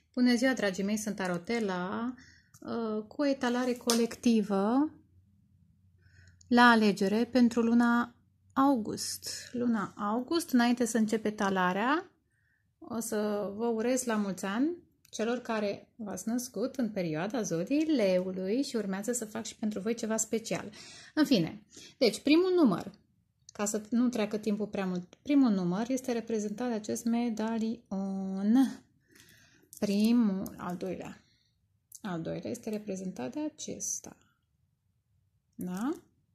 Bună ziua, dragii mei, sunt Arotela cu o etalare colectivă la alegere pentru luna august. Luna august, înainte să încep etalarea, o să vă urez la mulți ani celor care v-ați născut în perioada zodiei leului și urmează să fac și pentru voi ceva special. În fine, deci primul număr, ca să nu treacă timpul prea mult, primul număr este reprezentat de acest medalion. Primul, al doilea. Al doilea este reprezentat de acesta. Da?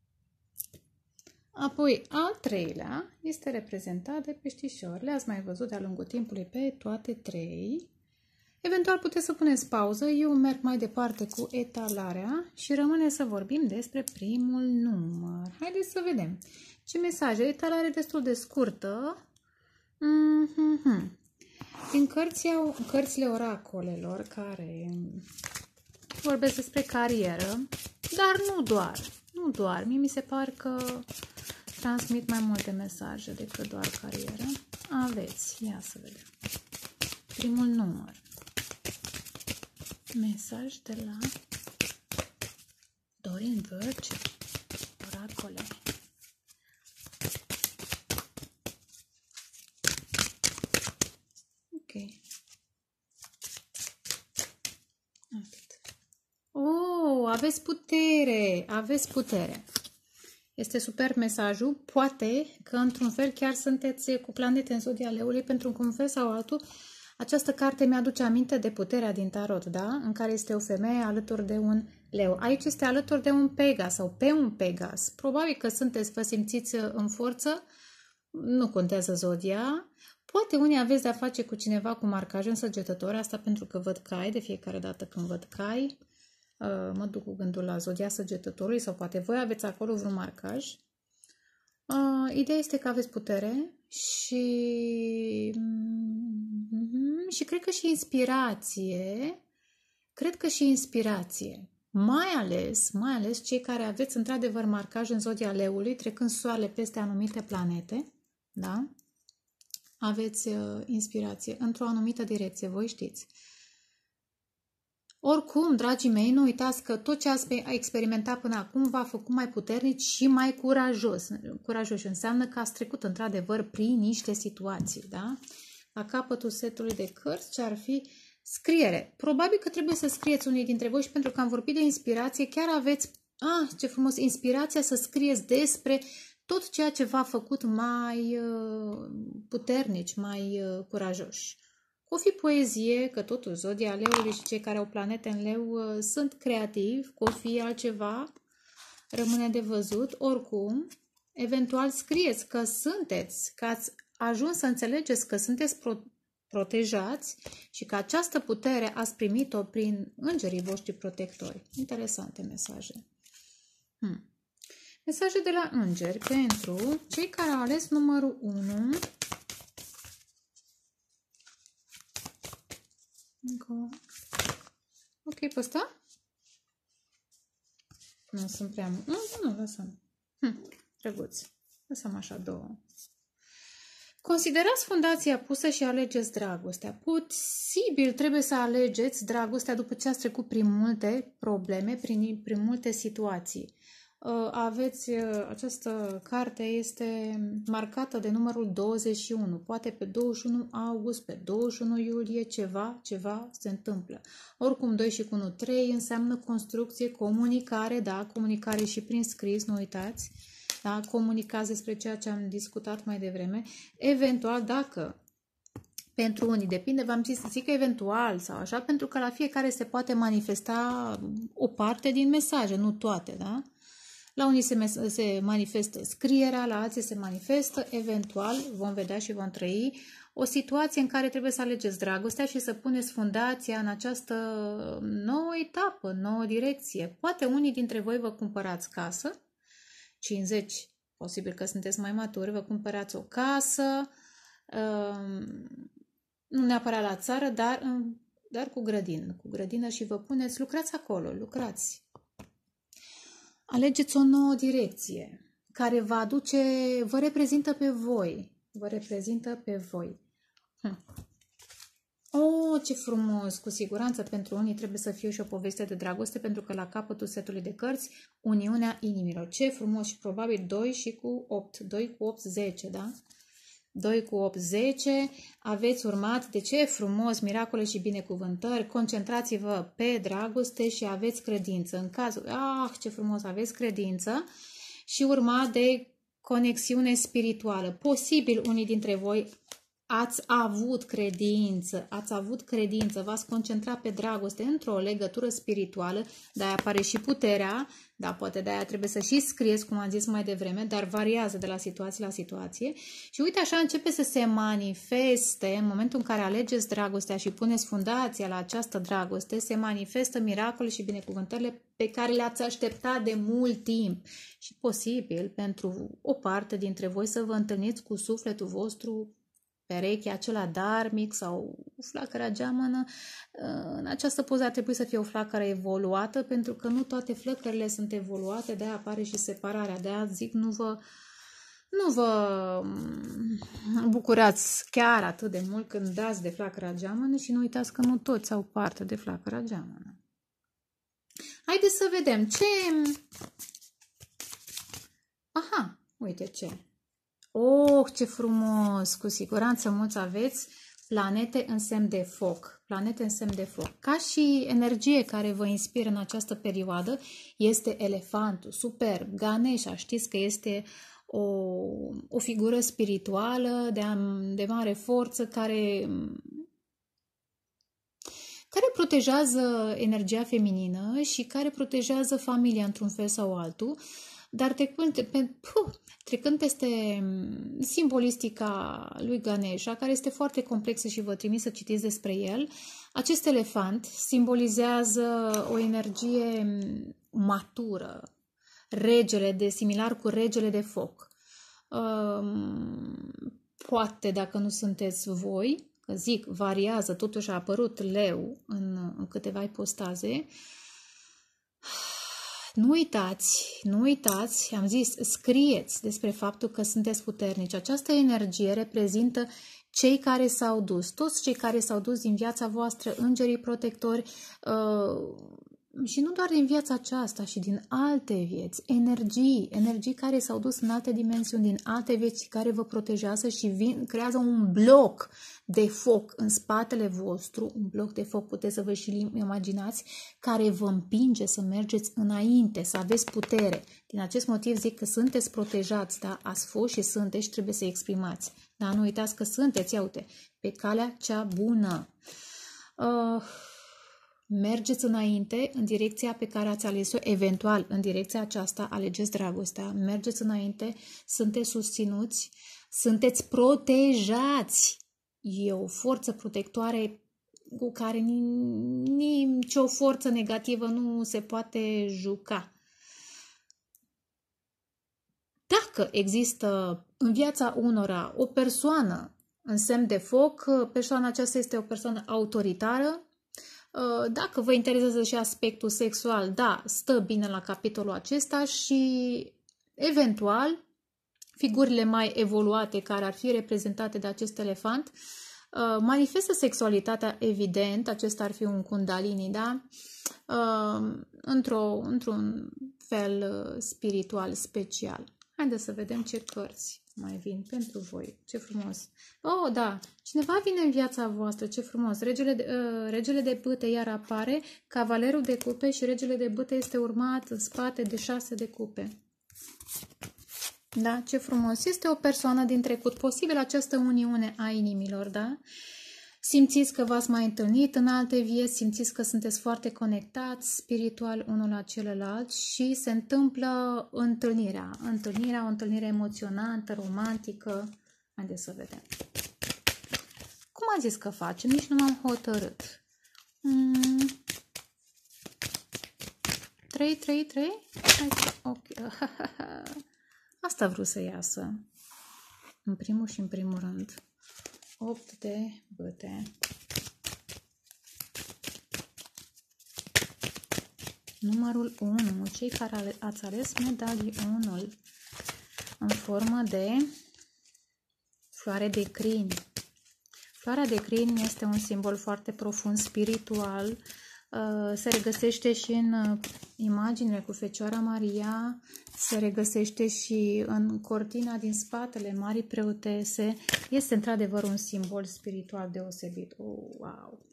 Apoi, al treilea este reprezentat de peștișori. Le-ați mai văzut de-a lungul timpului pe toate trei. Eventual puteți să puneți pauză. Eu merg mai departe cu etalarea și rămâne să vorbim despre primul număr. Haideți să vedem. Ce mesaje? Etalare destul de scurtă. Din cărțile oracolelor care vorbesc despre carieră, dar nu doar. Mie mi se pare că transmit mai multe mesaje decât doar carieră. Aveți, ia să vedem. Primul număr. Mesaj de la Dorin Virgil. Oracole. Aveți putere, aveți putere. Este super mesajul. Poate că într-un fel chiar sunteți cu planete în zodia leului, pentru că un fel sau altul. Această carte mi-aduce aminte de puterea din tarot, da? În care este o femeie alături de un leu. Aici este alături de un Pegas sau pe un Pegas. Probabil că vă simțiți în forță. Nu contează zodia. Poate unii aveți de-a face cu cineva cu marcaj în săgetător. Asta pentru că văd cai de fiecare dată când văd cai. Mă duc cu gândul la zodia săgetătorului sau poate voi aveți acolo vreun marcaj. Ideea este că aveți putere și cred că și inspirație. Cred că și inspirație. Mai ales cei care aveți într-adevăr marcaj în zodia leului, trecând soarele peste anumite planete, da? Aveți inspirație într-o anumită direcție, voi știți. Oricum, dragii mei, nu uitați că tot ce ați experimentat până acum v-a făcut mai puternici și mai curajoși. Înseamnă că ați trecut într-adevăr prin niște situații, da? La capătul setului de cărți, ce ar fi scriere. Probabil că trebuie să scrieți unii dintre voi și pentru că am vorbit de inspirație, chiar aveți, ce frumos, inspirația să scrieți despre tot ceea ce v-a făcut mai puternici, mai curajoși. O fi poezie, că totul zodia leului și cei care au planete în leu sunt creativi, că o fi altceva, rămâne de văzut. Oricum, eventual scrieți că că ați ajuns să înțelegeți că sunteți protejați și că această putere ați primit-o prin îngerii voștri protectori. Interesante mesaje. Mesaje de la îngeri pentru cei care au ales numărul 1. Ok, pe ăsta? Nu sunt prea mult. Nu, lăsăm. Drăguț. Lăsăm așa două. Considerați fundația pusă și alegeți dragostea. Posibil trebuie să alegeți dragostea după ce ați trecut prin multe probleme, prin multe situații. Această carte este marcată de numărul 21. Poate pe 21 august, pe 21 iulie ceva se întâmplă. Oricum 2 și cu 1, 3 înseamnă construcție, comunicare, da, comunicare și prin scris, nu uitați. Da, comunicați despre ceea ce am discutat mai devreme. Eventual, dacă pentru unii depinde, v-am zis să zic eventual sau așa, pentru că la fiecare se poate manifesta o parte din mesaje, nu toate, da? La unii se manifestă scrierea, la alții se manifestă, eventual, vom vedea și vom trăi, o situație în care trebuie să alegeți dragostea și să puneți fundația în această nouă etapă, nouă direcție. Poate unii dintre voi vă cumpărați casă, 50, posibil că sunteți mai maturi, vă cumpărați o casă, nu neapărat la țară, dar cu grădină și vă puneți, lucrați acolo, lucrați. Alegeți o nouă direcție care vă reprezintă pe voi. Oh, ce frumos! Cu siguranță pentru unii trebuie să fie și o poveste de dragoste, pentru că la capătul setului de cărți, uniunea inimilor. Ce frumos! Și probabil 2 și cu 8. 2 cu 8, 10, da? 2 cu 8, 10. Aveți urmat de ce frumos, miracole și binecuvântări. Concentrați-vă pe dragoste și aveți credință. În cazul, ce frumos, aveți credință și urmat de conexiune spirituală. Posibil unii dintre voi ați avut credință, v-ați concentrat pe dragoste într-o legătură spirituală, de-aia apare și puterea, da, poate de-aia trebuie să și scrieți, cum am zis mai devreme, dar variază de la situație la situație. Și uite așa începe să se manifeste, în momentul în care alegeți dragostea și puneți fundația la această dragoste, se manifestă miracole și binecuvântările pe care le-ați așteptat de mult timp. Și posibil pentru o parte dintre voi să vă întâlniți cu sufletul vostru pereche, acela dharmic sau flacăra geamănă. În această poză ar trebui să fie o flacără evoluată, pentru că nu toate flăcările sunt evoluate, de-aia apare și separarea. De-aia zic, nu vă bucurați chiar atât de mult când dați de flacăra geamănă și nu uitați că nu toți au parte de flacăra geamănă. Haideți să vedem ce... Aha, uite ce... Oh, ce frumos! Cu siguranță mulți aveți planete în semn de foc. Planete în semn de foc. Ca și energie care vă inspiră în această perioadă este elefantul. Superb! Ganesha, știți că este o figură spirituală de mare forță care protejează energia feminină și care protejează familia într-un fel sau altul. Dar trecând peste simbolistica lui Ganesha, care este foarte complexă și vă trimis să citiți despre el, acest elefant simbolizează o energie matură, similar cu regele de foc. Poate, dacă nu sunteți voi, că zic, variază, totuși a apărut leu în câteva ipostaze. Nu uitați, am zis, scrieți despre faptul că sunteți puternici. Această energie reprezintă cei care s-au dus, toți cei care s-au dus din viața voastră, îngerii protectori, și nu doar din viața aceasta, și din alte vieți, energii care s-au dus în alte dimensiuni, din alte vieți care vă protejează și creează un bloc de foc în spatele vostru, un bloc de foc, puteți să vă și imaginați, care vă împinge să mergeți înainte, să aveți putere. Din acest motiv zic că sunteți protejați, da? Ați fost și sunteți și trebuie să exprimați. Dar nu uitați că sunteți, ia uite, pe calea cea bună. Mergeți înainte în direcția pe care ați ales-o, eventual în direcția aceasta alegeți dragostea, mergeți înainte, sunteți susținuți, sunteți protejați. E o forță protectoare cu care nicio forță negativă nu se poate juca. Dacă există în viața unora o persoană în semn de foc, persoana aceasta este o persoană autoritară. Dacă vă interesează și aspectul sexual, da, stă bine la capitolul acesta și, eventual, figurile mai evoluate care ar fi reprezentate de acest elefant manifestă sexualitatea, evident, acesta ar fi un kundalini, da? Într-un fel spiritual special. Haideți să vedem ce cărți mai vin pentru voi. Ce frumos! Oh, da! Cineva vine în viața voastră. Ce frumos! Regele de bâte iar apare, cavalerul de cupe și regele de bâte este urmat în spate de 6 de cupe. Da? Ce frumos! Este o persoană din trecut. Posibil această uniune a inimilor, da? Simțiți că v-ați mai întâlnit în alte vieți, simțiți că sunteți foarte conectați spiritual unul la celălalt și se întâmplă întâlnirea, o întâlnire emoționantă, romantică. Haideți să vedem. Cum a zis că facem? Nici nu m-am hotărât. 3? Okay. Asta vreau să iasă. În primul și în primul rând. 8 de bâte. Numărul 1. Cei care ați ales medalionul în formă de floare de crin. Floarea de crin este un simbol foarte profund, spiritual. Se regăsește și în imaginile cu Fecioara Maria, se regăsește și în cortina din spatele Marii Preotese. Este într-adevăr un simbol spiritual deosebit. Oh, wow!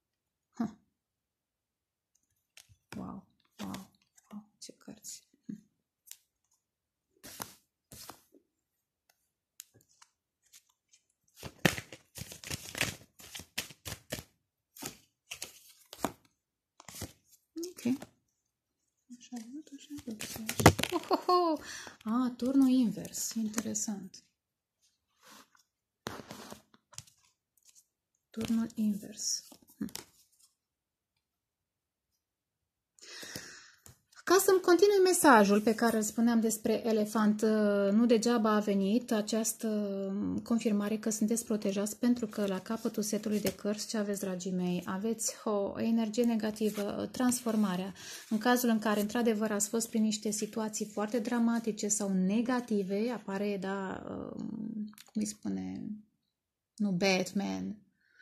Wow, wow, wow, ce cărți! Ok. Așa văd, așa văd. Ah, turnul invers. Interesant. Turnul invers. Ca să-mi continui mesajul pe care îl spuneam despre elefant, nu degeaba a venit această confirmare că sunteți protejați, pentru că la capătul setului de cărți, ce aveți, dragii mei? Aveți o energie negativă, transformarea. În cazul în care, într-adevăr, ați fost prin niște situații foarte dramatice sau negative, apare, da, cum îi spune, nu, Batman.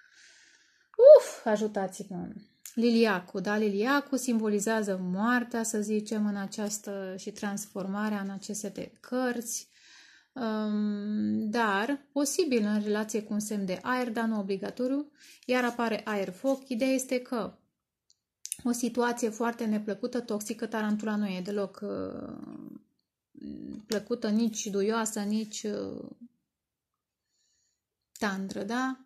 Ajutați-mă! Liliacul, da, liliacul simbolizează moartea, să zicem, în această și transformarea în aceste de cărți, dar posibil în relație cu un semn de aer, dar nu obligatoriu, iar apare aer-foc. Ideea este că o situație foarte neplăcută, toxică, tarantula nu e deloc plăcută, nici duioasă, nici tandră, da?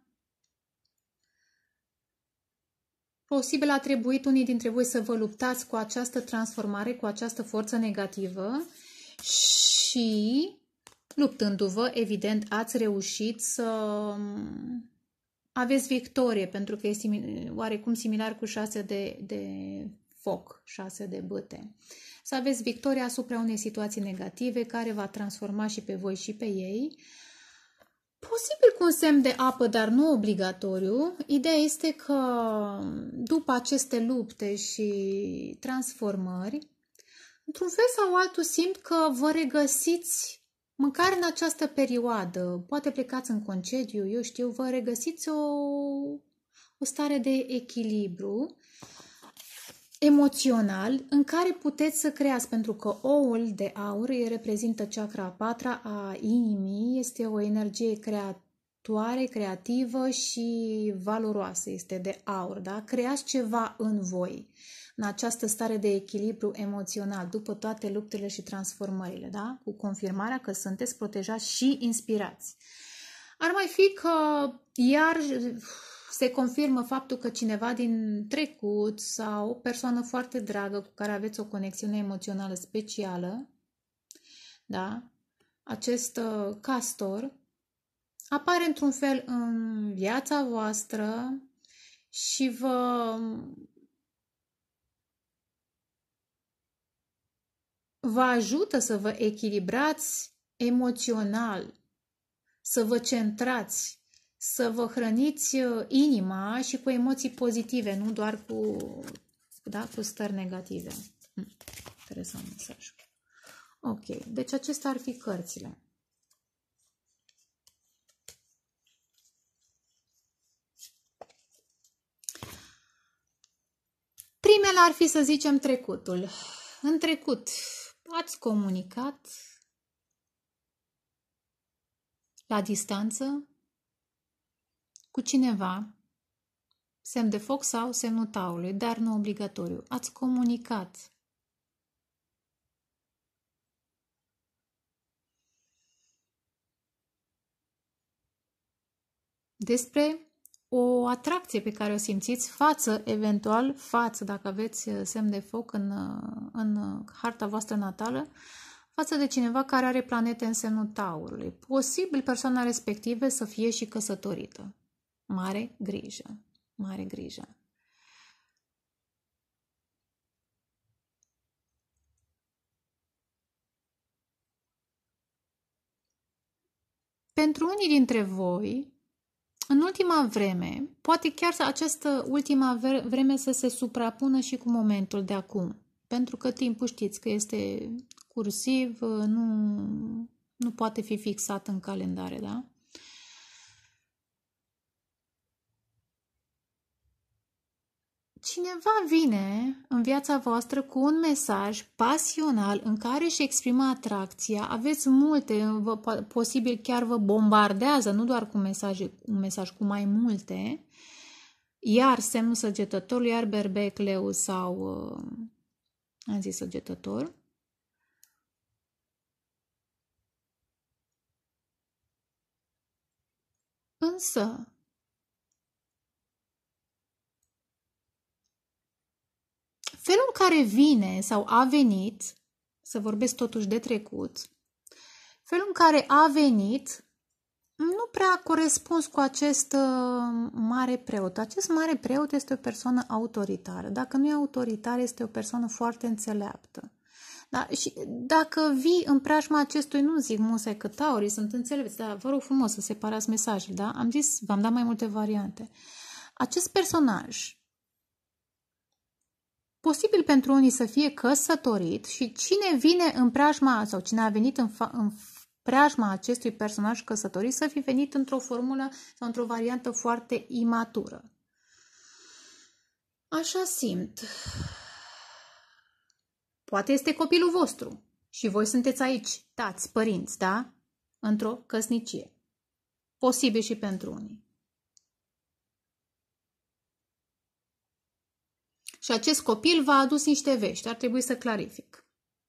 Posibil a trebuit unii dintre voi să vă luptați cu această transformare, cu această forță negativă și, luptându-vă, evident, ați reușit să aveți victorie, pentru că este oarecum similar cu 6 de foc, 6 de bâte. Să aveți victorie asupra unei situații negative care va transforma și pe voi și pe ei. Posibil cu un semn de apă, dar nu obligatoriu. Ideea este că după aceste lupte și transformări, într-un fel sau altul simt că vă regăsiți, măcar în această perioadă, poate plecați în concediu, eu știu, vă regăsiți o stare de echilibru emoțional în care puteți să creați, pentru că oul de aur reprezintă chakra a patra a inimii, este o energie creatoare, creativă și valoroasă, este de aur, da? Creați ceva în voi, în această stare de echilibru emoțional, după toate luptele și transformările, da? Cu confirmarea că sunteți protejați și inspirați. Ar mai fi că iar se confirmă faptul că cineva din trecut sau o persoană foarte dragă cu care aveți o conexiune emoțională specială, da? Acest castor apare într-un fel în viața voastră și vă ajută să vă echilibrați emoțional, să vă centrați, să vă hrăniți inima și cu emoții pozitive, nu doar cu stări negative. Interesant mesaj. Ok, deci acestea ar fi cărțile. Primele ar fi, să zicem, trecutul. În trecut ați comunicat la distanță cu cineva, semn de foc sau semnul taurului, dar nu obligatoriu. Ați comunicat. Despre o atracție pe care o simțiți eventual față, dacă aveți semn de foc în harta voastră natală, față de cineva care are planete în semnul taurului. Posibil persoana respectivă să fie și căsătorită. Mare grijă, mare grijă. Pentru unii dintre voi, în ultima vreme, poate chiar această ultima vreme să se suprapună și cu momentul de acum. Pentru că timpul știți că este cursiv, nu poate fi fixat în calendare, da? cineva vine în viața voastră cu un mesaj pasional în care își exprimă atracția, aveți multe, posibil chiar vă bombardează, nu doar cu un mesaj cu mai multe, iar semnul săgetător, iar berbec, leu sau, am zis săgetător, însă felul în care vine sau a venit, să vorbesc totuși de trecut, felul în care a venit nu prea a corespuns cu acest mare preot. Acest mare preot este o persoană autoritară. Dacă nu e autoritar, este o persoană foarte înțeleaptă. Da? Și dacă vii în preajma acestui, nu zic musai că taurii sunt înțelepți, dar vă rog frumos să separați mesajele, da? Am zis, v-am dat mai multe variante. Acest personaj, posibil pentru unii să fie căsătorit și cine vine în preajma sau cine a venit în preajma acestui personaj căsătorit să fi venit într-o formulă sau într-o variantă foarte imatură. Așa simt. Poate este copilul vostru și voi sunteți aici, tați, părinți, da? Într-o căsnicie. Posibil și pentru unii. Și acest copil v-a adus niște vești. Ar trebui să clarific.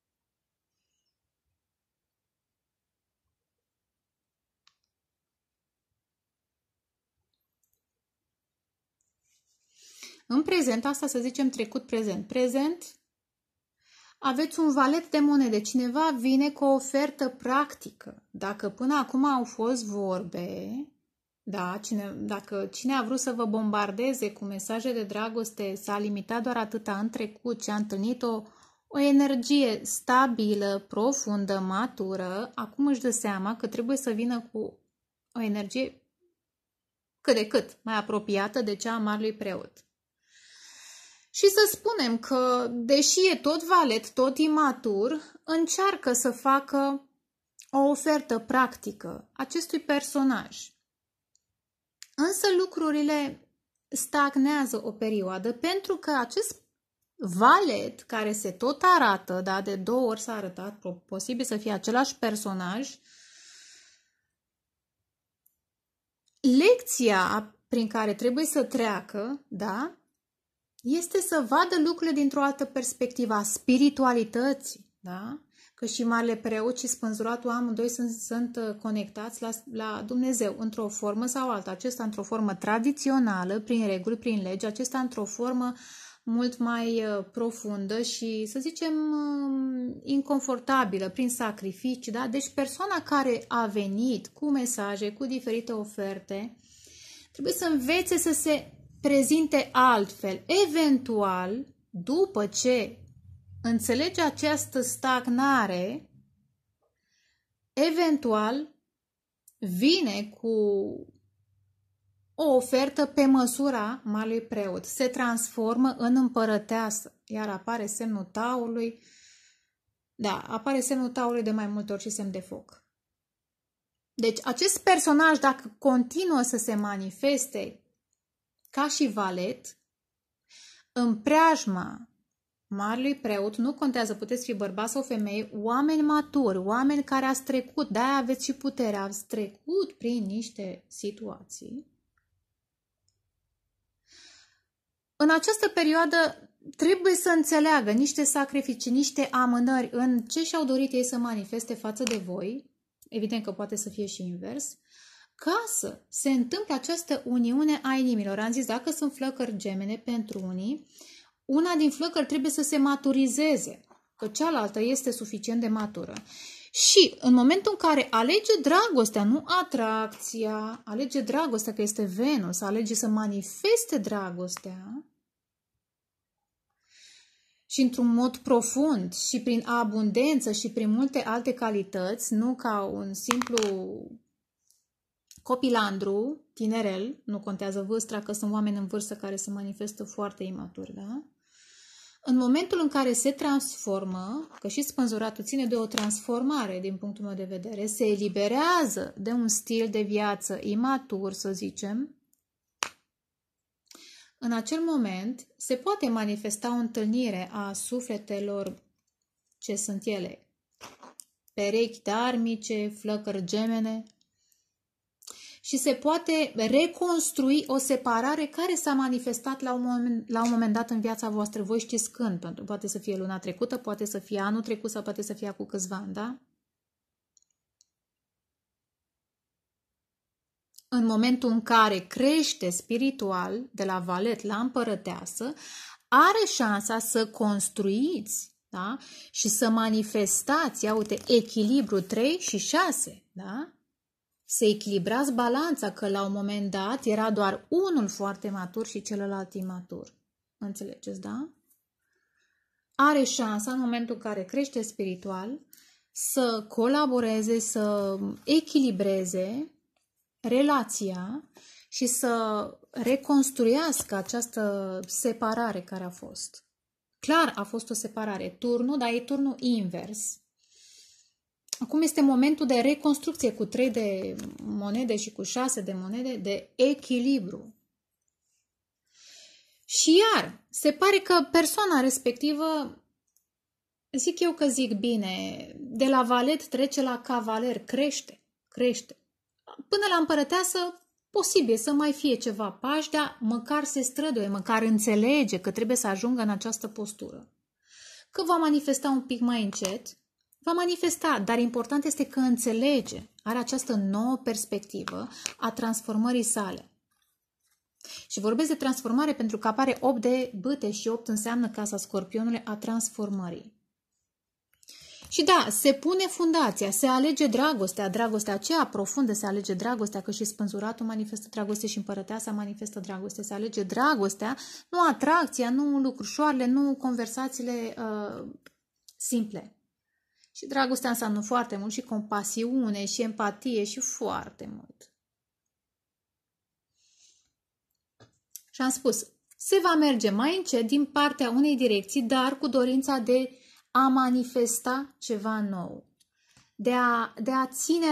În prezent, asta să zicem trecut-prezent. Prezent, aveți un valet de monede. Cineva vine cu o ofertă practică. Dacă până acum au fost vorbe, da, dacă cine a vrut să vă bombardeze cu mesaje de dragoste s-a limitat doar atâta în trecut și a întâlnit o energie stabilă, profundă, matură, acum își dă seama că trebuie să vină cu o energie cât de cât mai apropiată de cea a marelui preot. Și să spunem că, deși e tot valet, tot imatur, încearcă să facă o ofertă practică acestui personaj. Însă lucrurile stagnează o perioadă pentru că acest valet care se tot arată, da, de 2 ori s-a arătat, posibil să fie același personaj, lecția prin care trebuie să treacă, da, este să vadă lucrurile dintr-o altă perspectivă a spiritualității, da? Că și marele preot și spânzuratul amândoi sunt conectați la Dumnezeu într-o formă sau alta. Acesta într-o formă tradițională, prin reguli, prin legi, acesta într-o formă mult mai profundă și, să zicem, inconfortabilă, prin sacrificii, da? Deci persoana care a venit cu mesaje, cu diferite oferte, trebuie să învețe să se prezinte altfel. Eventual, după ce înțelege această stagnare, eventual vine cu o ofertă pe măsura marelui preot. Se transformă în împărăteasă, iar apare semnul taurului. Da, apare semnul taurului de mai multe ori și semn de foc. Deci acest personaj, dacă continuă să se manifeste ca și valet, în preajma marelui preot, nu contează, puteți fi bărbat sau femeie, oameni maturi, oameni care ați trecut, de-aia aveți și putere, ați trecut prin niște situații. În această perioadă trebuie să înțeleagă niște sacrificii, niște amânări în ce și-au dorit ei să manifeste față de voi, evident că poate să fie și invers, ca să se întâmple această uniune a inimilor. Am zis, dacă sunt flăcări gemene pentru unii, una din flăcări trebuie să se maturizeze, că cealaltă este suficient de matură. Și în momentul în care alege dragostea, nu atracția, alege dragostea, că este Venus, alege să manifeste dragostea și într-un mod profund și prin abundență și prin multe alte calități, nu ca un simplu copilandru, tinerel, nu contează vârsta, că sunt oameni în vârstă care se manifestă foarte imaturi, da? În momentul în care se transformă, că și spânzuratul ține de o transformare din punctul meu de vedere, se eliberează de un stil de viață imatur, să zicem, în acel moment se poate manifesta o întâlnire a sufletelor, ce sunt ele, perechi darmice, flăcări gemene, și se poate reconstrui o separare care s-a manifestat la un moment dat în viața voastră. Voi știți când, pentru poate să fie luna trecută, poate să fie anul trecut sau poate să fie cu câțiva ani, da? În momentul în care crește spiritual de la valet la împărăteasă, are șansa să construiți, da? Și să manifestați, ia uite, echilibru 3 și 6, da? Să echilibrați balanța, că la un moment dat era doar unul foarte matur și celălalt imatur. Înțelegeți, da? Are șansa, în momentul în care crește spiritual, să colaboreze, să echilibreze relația și să reconstruiască această separare care a fost. Clar, a fost o separare. Turnul, dar e turnul invers. Acum este momentul de reconstrucție cu 3 de monede și cu 6 de monede, de echilibru. Și iar, se pare că persoana respectivă, zic bine, de la valet trece la cavaler, crește. Până la împărăteasă, posibil să mai fie ceva pași, dar măcar se străduie, măcar înțelege că trebuie să ajungă în această postură. Că va manifesta un pic mai încet, va manifesta, dar important este că înțelege, are această nouă perspectivă a transformării sale. Și vorbesc de transformare pentru că apare 8 de bâte și 8 înseamnă casa Scorpionului a transformării. Și da, se pune fundația, se alege dragostea aceea profundă, se alege dragostea, că și spânzuratul manifestă dragoste și împărăteasa manifestă dragoste, se alege dragostea, nu atracția, nu lucrușoarele, nu conversațiile simple. Și dragostea înseamnă foarte mult și compasiune și empatie și foarte mult. Și am spus, se va merge mai încet din partea unei direcții, dar cu dorința de a manifesta ceva nou. De a ține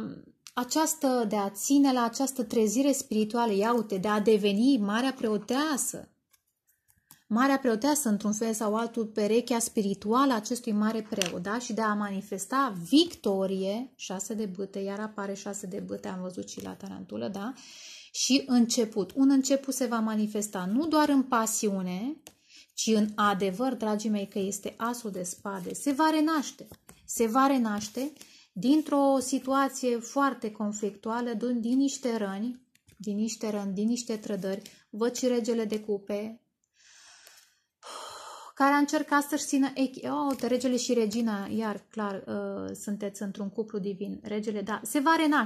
la această trezire spirituală, ia uite, de a deveni marea preoteasă. Marea preoteasă, într-un fel sau altul, perechea spirituală a acestui mare preot, da? Și de a manifesta victorie, 6 de bâte, iar apare 6 de bâte, am văzut și la tarantulă, da? Și început. Un început se va manifesta nu doar în pasiune, ci în adevăr, dragii mei, că este asul de spade. Se va renaște dintr-o situație foarte conflictuală, din niște răni, din niște trădări. Văd și regele de cupe, care a încercat să-și țină regele și regina, iar clar, sunteți într-un cuplu divin. Regele, da, se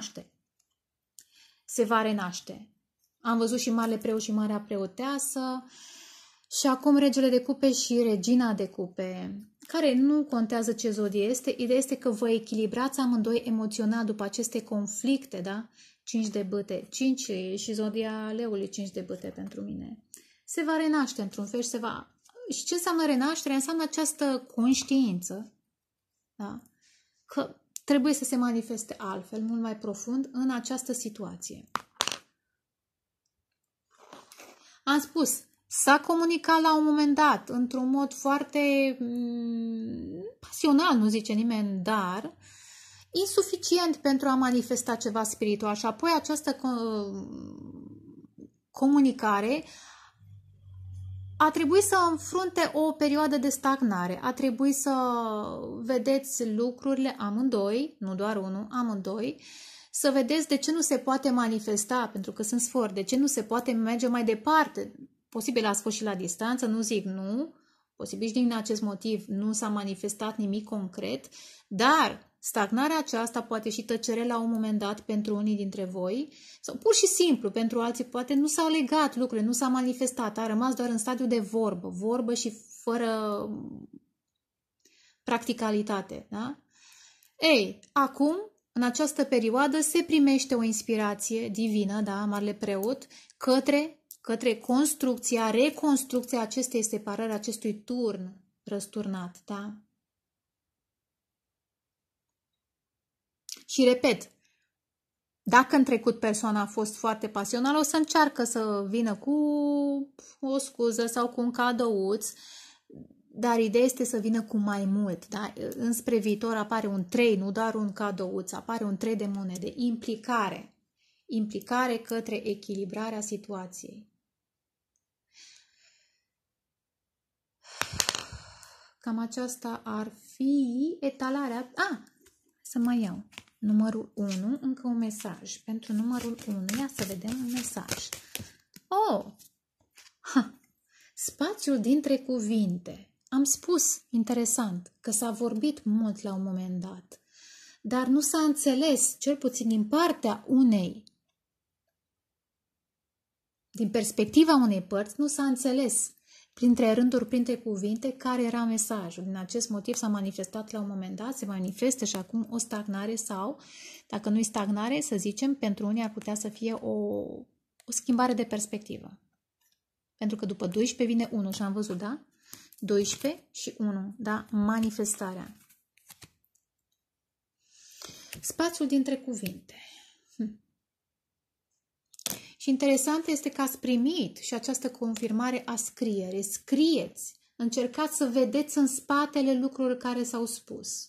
va renaște. Am văzut și marele preot și marea preoteasă și acum regele de cupe și regina de cupe, care nu contează ce zodie este. Ideea este că vă echilibrați amândoi emoțional după aceste conflicte, da? 5 de bâte, 5 și zodia leului, 5 de bâte pentru mine. Se va renaște într-un fel și Și ce înseamnă renașterea? Înseamnă această conștiință, da? Că trebuie să se manifeste altfel, mult mai profund, în această situație. Am spus, s-a comunicat la un moment dat, într-un mod foarte pasional, nu zice nimeni, dar insuficient pentru a manifesta ceva spiritual. Și apoi această comunicare a trebuit să înfrunte o perioadă de stagnare, a trebuit să vedeți lucrurile amândoi, nu doar unul, amândoi, să vedeți de ce nu se poate manifesta, pentru că sunt sfori, de ce nu se poate merge mai departe. Posibil ați fost și la distanță, nu zic nu, posibil și din acest motiv nu s-a manifestat nimic concret, dar stagnarea aceasta, poate și tăcere la un moment dat pentru unii dintre voi, sau pur și simplu pentru alții, poate nu s-au legat lucrurile, nu s-a manifestat, a rămas doar în stadiu de vorbă și fără practicalitate. Da? Ei, acum, în această perioadă, se primește o inspirație divină, da, marele preot, către reconstrucția acestei separări, acestui turn răsturnat, da? Și repet, Dacă în trecut persoana a fost foarte pasională, o să încearcă să vină cu o scuză sau cu un cadouț, dar ideea este să vină cu mai mult. Da? Înspre viitor apare un 3, nu doar un cadouț, apare un 3 de monede. Implicare. Implicare către echilibrarea situației. Cam aceasta ar fi etalarea. Să mai iau. Numărul 1, încă un mesaj. Pentru numărul 1, ia să vedem un mesaj. Spațiul dintre cuvinte. Am spus, interesant, că s-a vorbit mult la un moment dat, dar nu s-a înțeles, cel puțin din partea unei, din perspectiva unei părți, nu s-a înțeles printre rânduri, printre cuvinte, care era mesajul. Din acest motiv s-a manifestat la un moment dat, se manifestă și acum o stagnare sau, dacă nu-i stagnare, să zicem, pentru unii ar putea să fie o schimbare de perspectivă. Pentru că după 12 vine 1 și am văzut, da? 12 și 1, da? Manifestarea. Spațiul dintre cuvinte. Și interesant este că ați primit și această confirmare a scrierii. Scrieți, încercați să vedeți în spatele lucrurilor care s-au spus.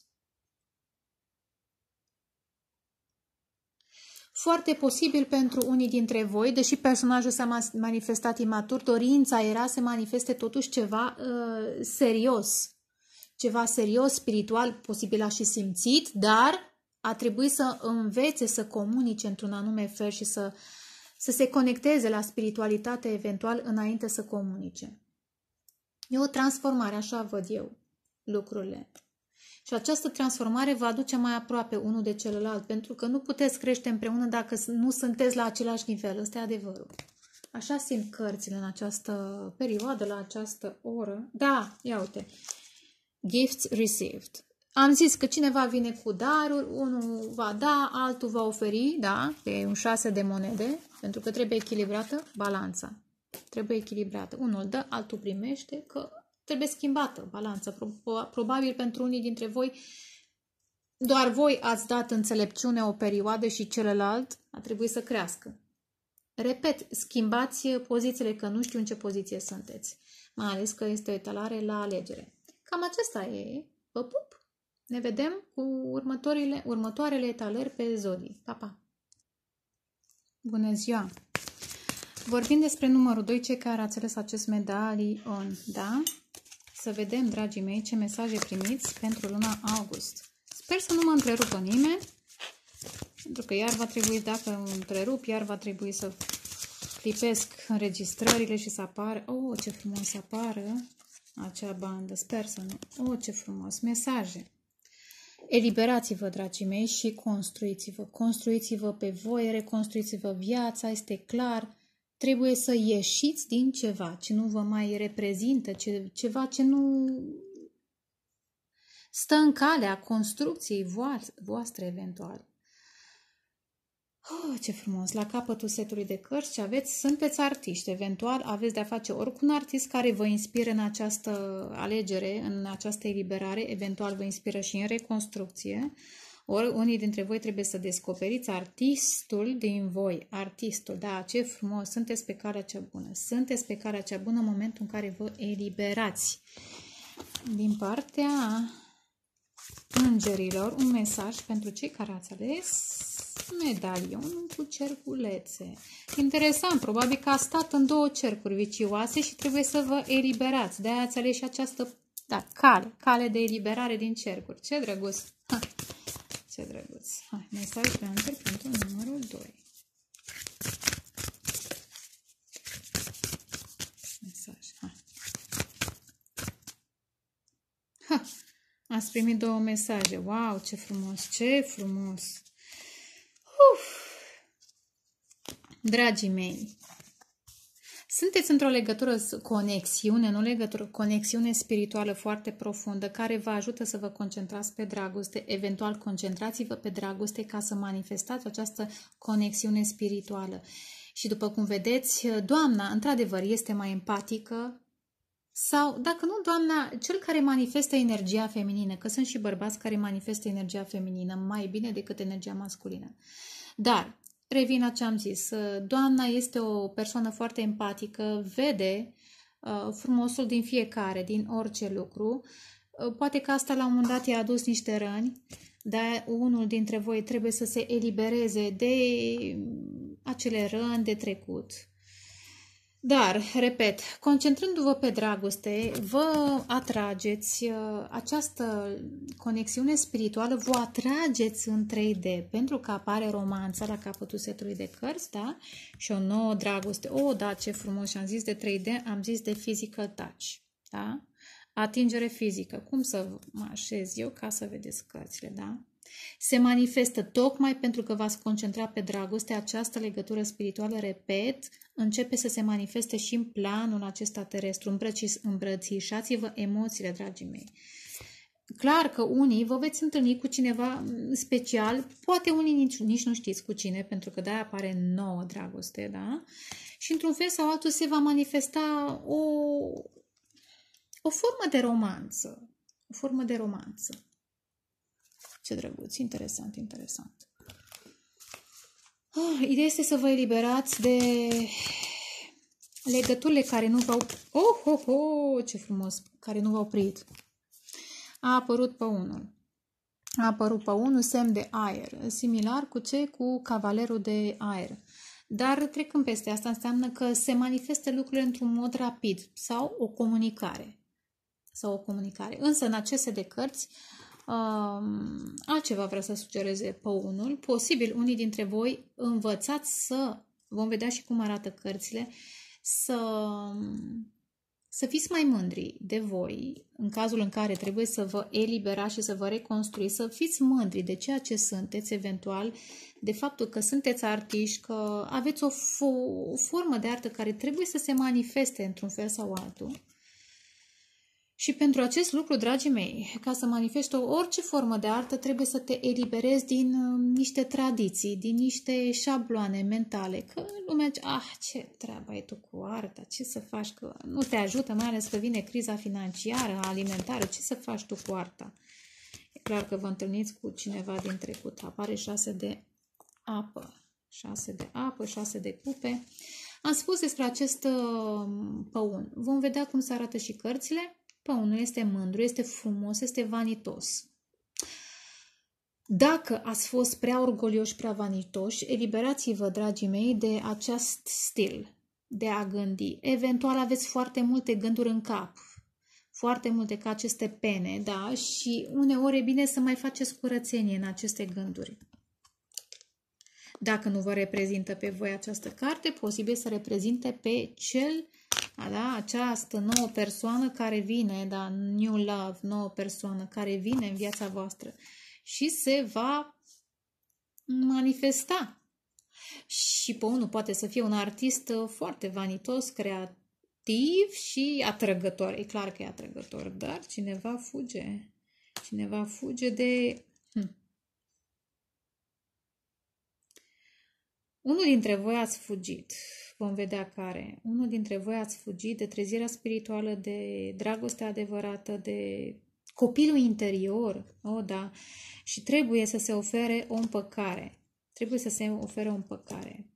Foarte posibil pentru unii dintre voi, deși personajul s-a manifestat imatur, dorința era să manifeste totuși ceva serios. Ceva serios, spiritual, posibil a și simțit, dar a trebuit să învețe să comunice într-un anume fel și să se conecteze la spiritualitate eventual înainte să comunice. E o transformare, așa văd eu lucrurile. Și această transformare vă aduce mai aproape unul de celălalt, pentru că nu puteți crește împreună dacă nu sunteți la același nivel. Ăsta e adevărul. Așa simt cărțile în această perioadă, la această oră. Da, ia uite. Gifts received. Am zis că cineva vine cu daruri, unul va da, altul va oferi, da, e un 6 de monede, pentru că trebuie echilibrată balanța. Trebuie echilibrată. Unul dă, altul primește, că trebuie schimbată balanța. Probabil pentru unii dintre voi, doar voi ați dat înțelepciune o perioadă și celălalt a trebuit să crească. Repet, schimbați pozițiile, că nu știu în ce poziție sunteți. Mai ales că este o etalare la alegere. Cam acesta e. Vă pup! Ne vedem cu următoarele etalări pe zodii. Pa, pa! Bună ziua! Vorbim despre numărul 2, cei care ați ales acest medalion, da? Să vedem, dragii mei, ce mesaje primiți pentru luna august. Sper să nu mă întrerupă nimeni, pentru că iar va trebui, dacă mă întrerup, iar va trebui să clipesc înregistrările și să apară. Oh, ce frumos apară acea bandă, sper să nu. Oh, ce frumos, mesaje. Eliberați-vă, dragii mei, și construiți-vă. Construiți-vă pe voi, reconstruiți-vă viața, este clar. Trebuie să ieșiți din ceva ce nu vă mai reprezintă, ceva ce nu stă în calea construcției voastre eventual. Oh, ce frumos! La capătul setului de cărți ce aveți, sunteți artiști. Eventual aveți de-a face ori cu un artist care vă inspiră în această alegere, în această eliberare, eventual vă inspiră și în reconstrucție, ori unii dintre voi trebuie să descoperiți artistul din voi. Artistul, da, ce frumos! Sunteți pe calea cea bună. Sunteți pe calea cea bună în momentul în care vă eliberați. Din partea îngerilor, un mesaj pentru cei care ați ales medalionul cu cerculețe. Interesant, probabil că a stat în două cercuri vicioase și trebuie să vă eliberați. De-aia ați ales și această cale de eliberare din cercuri. Ce drăguț! Ce drăguț! Hai, mesaj de înger pentru numărul 2. Mesaj, hai. Ați primit 2 mesaje. Wow, ce frumos, ce frumos! Dragii mei, sunteți într-o legătură, conexiune spirituală foarte profundă, care vă ajută să vă concentrați pe dragoste, eventual concentrați-vă pe dragoste ca să manifestați această conexiune spirituală. Și după cum vedeți, doamna, într-adevăr, este mai empatică, sau, dacă nu, doamna, cel care manifestă energia feminină, că sunt și bărbați care manifestă energia feminină mai bine decât energia masculină. Dar, revin la ce am zis, doamna este o persoană foarte empatică, vede frumosul din fiecare, din orice lucru. Poate că asta la un moment dat i-a adus niște răni, dar unul dintre voi trebuie să se elibereze de acele răni de trecut. Dar, repet, concentrându-vă pe dragoste, vă atrageți această conexiune spirituală, vă atrageți în 3D, pentru că apare romanța la capătul setului de cărți, da? Și o nouă dragoste. Da, ce frumos! Și am zis de 3D, am zis de physical touch, da? Atingere fizică. Cum să mă așez eu ca să vedeți cărțile, da? Se manifestă tocmai pentru că v-ați concentrat pe dragoste, această legătură spirituală, repet, începe să se manifeste și în planul acesta terestru. Îmbrățișați-vă emoțiile, dragii mei. Clar că unii vă veți întâlni cu cineva special, poate unii nici nu știți cu cine, pentru că de-aia apare nouă dragoste, da? Și într-un fel sau altul se va manifesta o formă de romanță. O formă de romanță. Ce drăguț, interesant, interesant. Ideea este să vă eliberați de legăturile care nu v-au... ce frumos! Care nu v-au oprit. A apărut pe unul. A apărut pe unul semn de aer. Similar cu ce? Cu cavalerul de aer. Dar trecând peste asta înseamnă că se manifestă lucrurile într-un mod rapid sau o comunicare. Însă în aceste de cărți altceva vrea să sugereze pe unul. Posibil unii dintre voi învățați vom vedea și cum arată cărțile, să fiți mai mândri de voi în cazul în care trebuie să vă eliberați și să vă reconstruiți, să fiți mândri de ceea ce sunteți, eventual de faptul că sunteți artiști, că aveți o formă de artă care trebuie să se manifeste într-un fel sau altul. Și pentru acest lucru, dragii mei, ca să manifeste orice formă de artă, trebuie să te eliberezi din niște tradiții, din niște șabloane mentale. Că lumea zice, ce treabă ai tu cu arta, ce să faci, că nu te ajută, mai ales că vine criza financiară, alimentară, ce să faci tu cu arta? E clar că vă întâlniți cu cineva din trecut. Apare 6 de apă, 6 de apă, 6 de cupe. Am spus despre acest păun. Vom vedea cum se arată și cărțile. Păunul este mândru, este frumos, este vanitos. Dacă ați fost prea orgolioși, prea vanitoși, eliberați-vă, dragii mei, de acest stil de a gândi. Eventual aveți foarte multe gânduri în cap, foarte multe ca aceste pene, da? Și uneori e bine să mai faceți curățenie în aceste gânduri. Dacă nu vă reprezintă pe voi această carte, posibil să reprezinte pe această nouă persoană care vine, new love, nouă persoană care vine în viața voastră și se va manifesta. Și pe unul poate să fie un artist foarte vanitos, creativ și atrăgător. E clar că e atrăgător, dar cineva fuge. Cineva fuge de... Unul dintre voi ați fugit. Vom vedea care. Unul dintre voi ați fugit de trezirea spirituală, de dragoste adevărată, de copilul interior. Da. Și trebuie să se ofere o împăcare. Trebuie să se ofere o împăcare.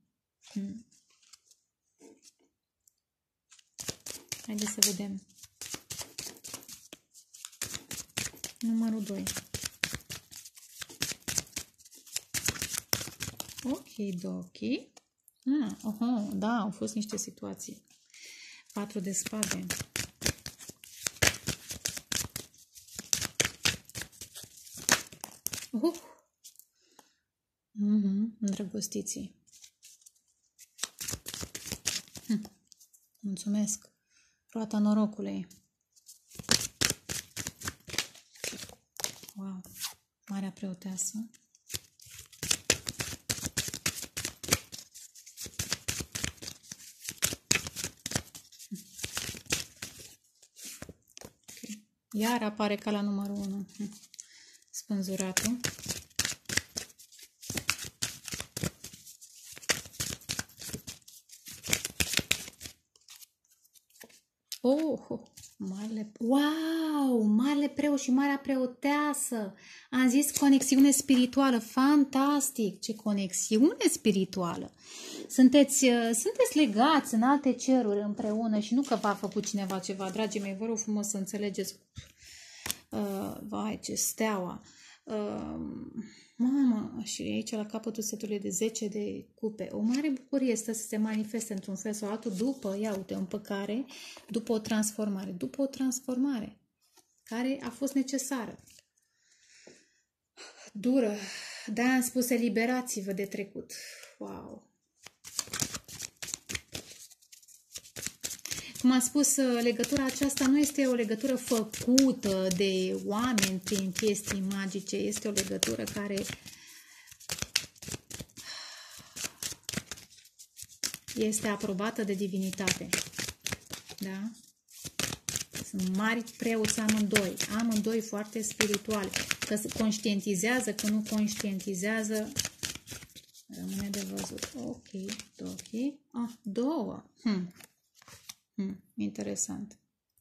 Haideți să vedem. Numărul 2. Ok. Da, au fost niște situații. 4 de spade. Îndrăgostiții. Mulțumesc. Roata norocului. Wow. Marea preoteasă. Iar apare ca la numărul 1. Spânzuratul. Wow! Marele preot și marea preoteasă. Am zis conexiune spirituală. Fantastic! Ce conexiune spirituală! Sunteți legați în alte ceruri împreună și nu că v-a făcut cineva ceva. Dragii mei, vă rog frumos să înțelegeți. Vai, ce steaua! Mamă, și aici la capătul setului de 10 de cupe. O mare bucurie este să se manifeste într-un fel sau altul după, ia uite, o împăcare, după o transformare care a fost necesară. Dură. De-aia am spus, eliberați-vă de trecut. Wow! Cum am spus, legătura aceasta nu este o legătură făcută de oameni prin chestii magice, este o legătură care este aprobată de divinitate. Da? Sunt mari preoți amândoi foarte spirituali. Că se conștientizează, că nu conștientizează, rămâne de văzut. Ok. Două. Interesant.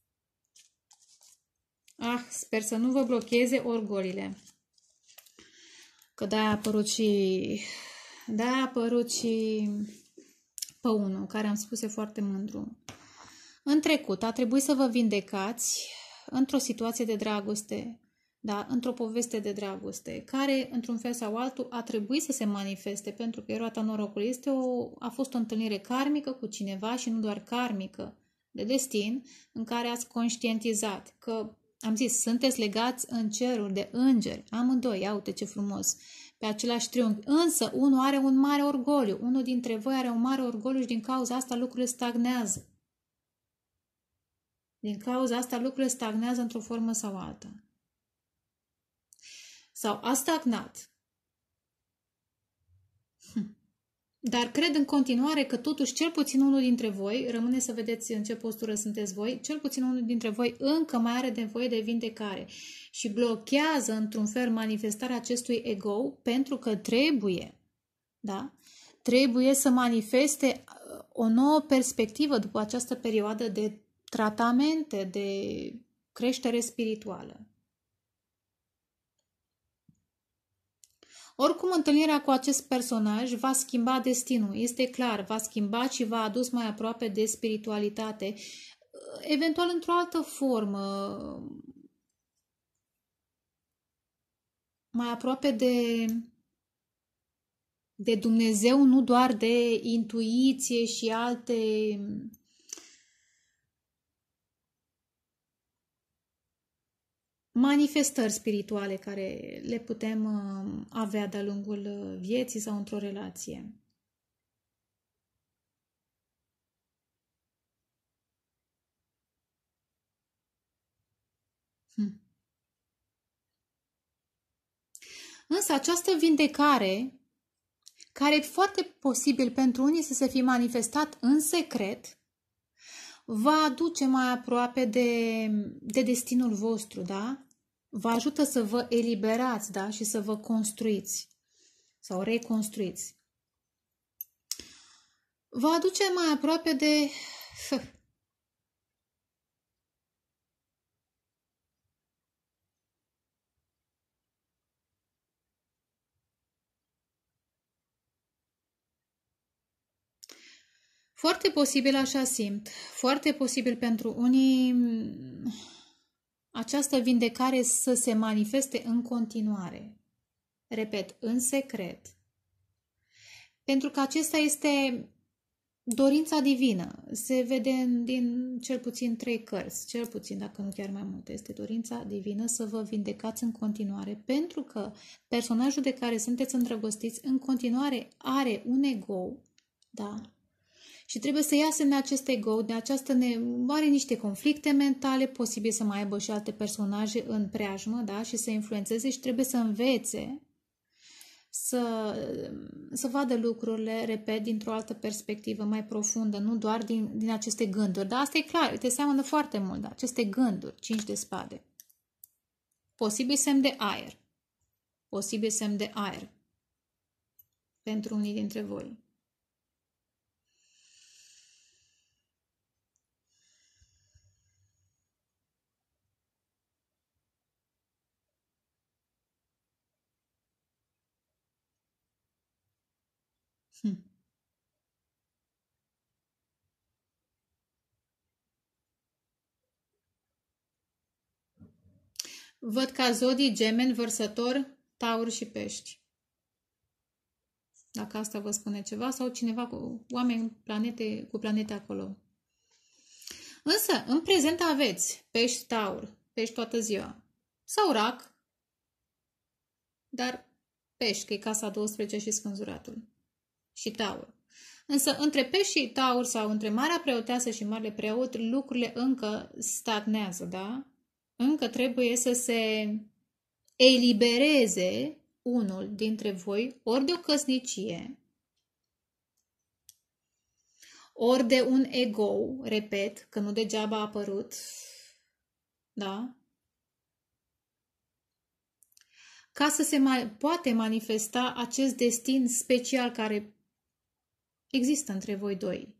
Sper să nu vă blocheze orgolile. Că de-aia a apărut și păunul, care am spus e foarte mândru. În trecut a trebuit să vă vindecați într-o situație de dragoste, da? Într-o poveste de dragoste, care, într-un fel sau altul, a trebuit să se manifeste, pentru că roata norocului a fost o întâlnire karmică cu cineva și nu doar karmică, de destin, în care ați conștientizat că, am zis, sunteți legați în ceruri de îngeri, amândoi, ia uite ce frumos, pe același triunghi, însă unul are un mare orgoliu, unul dintre voi are un mare orgoliu și din cauza asta lucrurile stagnează. Într-o formă sau alta. Sau a stagnat. Dar cred în continuare că totuși cel puțin unul dintre voi, rămâne să vedeți în ce postură sunteți voi, cel puțin unul dintre voi încă mai are nevoie de vindecare și blochează într-un fel manifestarea acestui ego pentru că trebuie să manifeste o nouă perspectivă după această perioadă de tratamente, de creștere spirituală. Oricum, întâlnirea cu acest personaj va schimba destinul, este clar, va schimba și va adus mai aproape de spiritualitate, eventual într-o altă formă, mai aproape de Dumnezeu, nu doar de intuiție și alte manifestări spirituale care le putem avea de-a lungul vieții sau într-o relație. Însă această vindecare, care e foarte posibil pentru unii să se fi manifestat în secret, vă aduce mai aproape de destinul vostru, da? Vă ajută să vă eliberați, da? Și să vă construiți sau reconstruiți. Vă aduce mai aproape de... Foarte posibil, așa simt, foarte posibil pentru unii această vindecare să se manifeste în continuare. Repet, în secret. Pentru că acesta este dorința divină. Se vede din cel puțin 3 cărți, cel puțin, dacă nu chiar mai multe. Este dorința divină să vă vindecați în continuare, pentru că personajul de care sunteți îndrăgostiți în continuare are un ego, da? Și trebuie să iasă din acest ego, de această are niște conflicte mentale, posibil să mai aibă și alte personaje în preajmă, da? Și să influențeze și trebuie să învețe să vadă lucrurile, repet, dintr-o altă perspectivă mai profundă, nu doar din aceste gânduri. Dar asta e clar, te seamănă foarte mult, da? Aceste gânduri, 5 de spade. Posibil semn de aer. Posibil semn de aer. Pentru unii dintre voi. Văd ca zodii Gemeni, Vărsător, Taur și Pești. Dacă asta vă spune ceva sau cineva cu oameni cu planete acolo. Însă, în prezent aveți Pești, Taur, Pești toată ziua. Sau Rac, dar Pești, că e casa 12 și Spânzuratul. Și Taur. Însă, între Pești și Taur sau între Marea Preoteasă și Marele Preot, lucrurile încă stagnează, da? Încă trebuie să se elibereze unul dintre voi, ori de o căsnicie, ori de un ego, repet, că nu degeaba a apărut, da? Ca să se poate manifesta acest destin special care există între voi doi.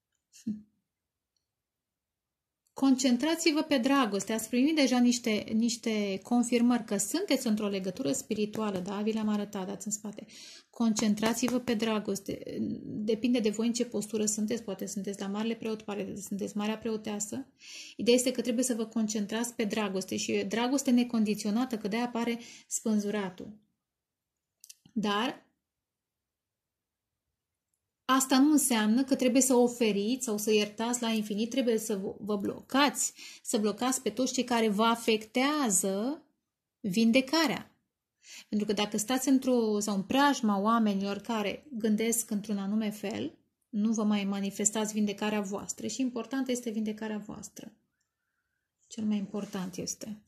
Concentrați-vă pe dragoste. Ați primit deja niște confirmări că sunteți într-o legătură spirituală, da? Vi le-am arătat, dați în spate. Concentrați-vă pe dragoste. Depinde de voi în ce postură sunteți. Poate sunteți la Marele Preot, poate sunteți Marea Preoteasă. Ideea este că trebuie să vă concentrați pe dragoste și dragoste necondiționată, că de-aia apare Spânzuratul. Dar asta nu înseamnă că trebuie să oferiți sau să iertați la infinit, trebuie să vă blocați, să blocați pe toți cei care vă afectează vindecarea. Pentru că dacă stați în preajma oamenilor care gândesc într-un anume fel, nu vă mai manifestați vindecarea voastră și important este vindecarea voastră. Cel mai important este.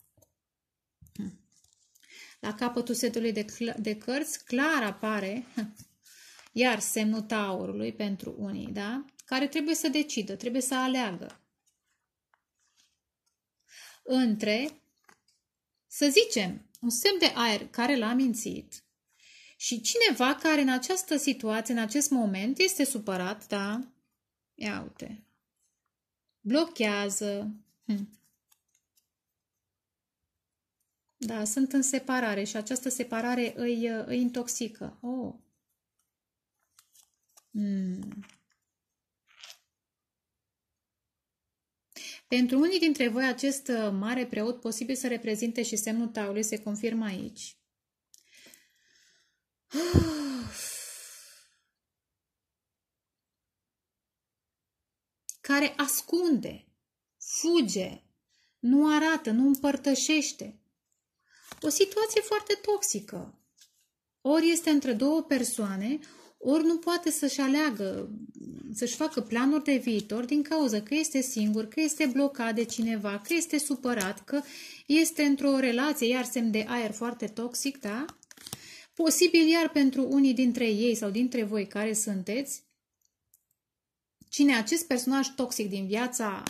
La capătul setului de cărți, clar apare... Iar semnul Taurului pentru unii, da? Care trebuie să decidă, trebuie să aleagă între, să zicem, un semn de aer care l-a mințit și cineva care în această situație, în acest moment, este supărat, da? Ia uite. Blochează. Da, sunt în separare și această separare îi intoxică. Oh. Pentru unii dintre voi, acest mare preot posibil să reprezinte și semnul Taurului, se confirmă aici. Care ascunde, fuge, nu arată, nu împărtășește. O situație foarte toxică. Ori este între două persoane, ori nu poate să-și aleagă, să-și facă planuri de viitor din cauza că este singur, că este blocat de cineva, că este supărat, că este într-o relație, iar semn de aer foarte toxic, da? Posibil iar pentru unii dintre ei sau dintre voi care sunteți, cine acest personaj toxic din viața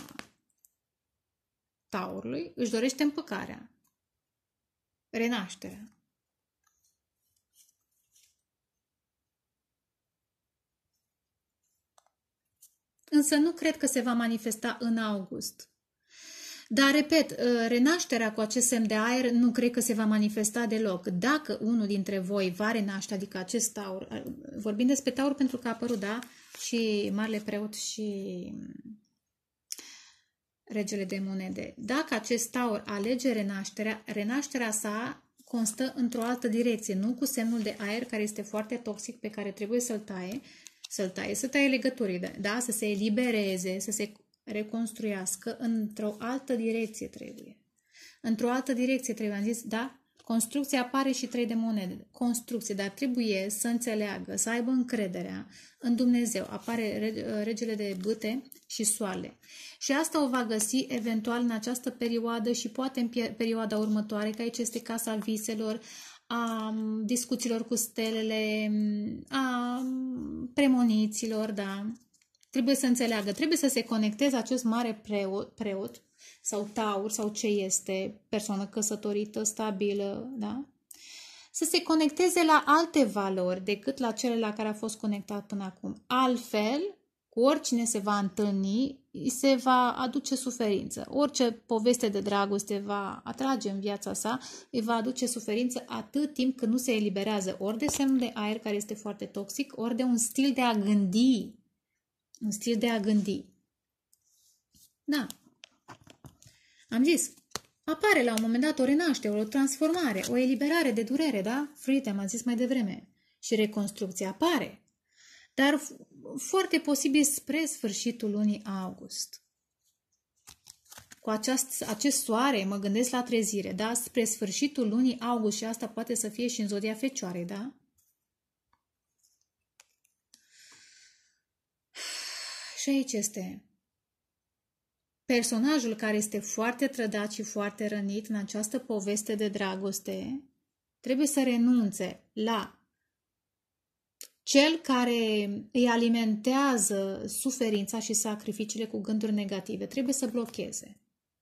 Taurului își dorește împăcarea, renașterea. Însă nu cred că se va manifesta în august. Dar, repet, renașterea cu acest semn de aer nu cred că se va manifesta deloc. Dacă unul dintre voi va renaște, adică acest taur, vorbim despre taur pentru că a apărut, da? Și Marele Preot și Regele de Monede. Dacă acest taur alege renașterea sa constă într-o altă direcție, nu cu semnul de aer care este foarte toxic, pe care trebuie să-l taie, să taie legăturile, da? Să se elibereze, să se reconstruiască într-o altă direcție trebuie. Într-o altă direcție trebuie, am zis, da? Construcția apare și 3 de monede. Construcție, dar trebuie să înțeleagă, să aibă încrederea în Dumnezeu. Apare regele de bâte și soarele. Și asta o va găsi eventual în această perioadă și poate în perioada următoare, că aici este casa viselor, a discuțiilor cu stelele, a premonițiilor, da? Trebuie să înțeleagă, trebuie să se conecteze acest mare preot sau taur sau ce este, persoană căsătorită, stabilă, da? Să se conecteze la alte valori decât la cele la care a fost conectat până acum. Altfel, Cu oricine se va întâlni, se va aduce suferință. Orice poveste de dragoste va atrage în viața sa, îi va aduce suferință atât timp cât nu se eliberează ori de semnul de aer, care este foarte toxic, ori de un stil de a gândi. Un stil de a gândi. Da. Am zis, apare la un moment dat o renaștere, o transformare, o eliberare de durere, da? Freedom, am zis mai devreme. Și reconstrucția apare. Dar foarte posibil spre sfârșitul lunii august. Cu acest soare, mă gândesc la trezire, da? Spre sfârșitul lunii august, și asta poate să fie și în zodia Fecioarei, da? Și aici este personajul care este foarte trădat și foarte rănit în această poveste de dragoste, trebuie să renunțe la cel care îi alimentează suferința și sacrificiile cu gânduri negative. Trebuie să blocheze.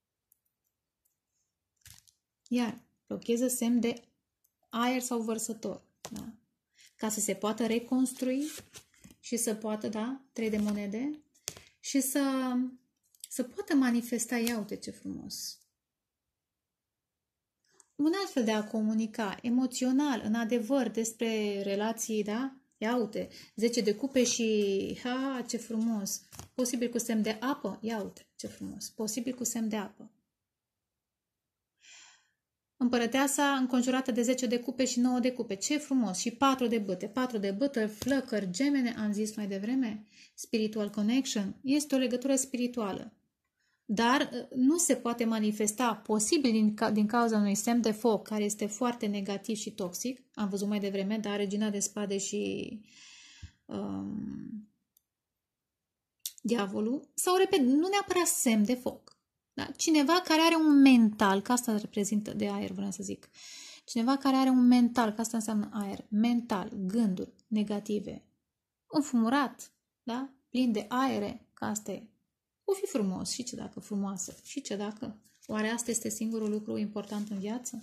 Iar blocheze semn de aer sau vărsător. Da? Ca să se poată reconstrui și să poată, da, 3 de monede, și să poată manifesta, ia uite ce frumos. Un alt fel de a comunica emoțional, în adevăr, despre relații, da? Ia uite, 10 de cupe și, ha, ce frumos. Posibil cu semn de apă, ia uite, ce frumos. Posibil cu semn de apă. Împărăteasa înconjurată de 10 de cupe și 9 de cupe, ce frumos. Și 4 de bâte, 4 de bâte, flăcări, gemene, am zis mai devreme. Spiritual connection, este o legătură spirituală. Dar nu se poate manifesta, posibil din cauza unui semn de foc, care este foarte negativ și toxic. Am văzut mai devreme, dar regina de spade și diavolul. Sau, repet, nu neapărat semn de foc. Da? Cineva care are un mental, că asta reprezintă de aer, vreau să zic. Cineva care are un mental, că asta înseamnă aer, mental, gânduri negative, înfumurat, da? Plin de aere, că asta e. O fi frumos, și ce dacă frumoasă, și ce dacă. Oare asta este singurul lucru important în viață?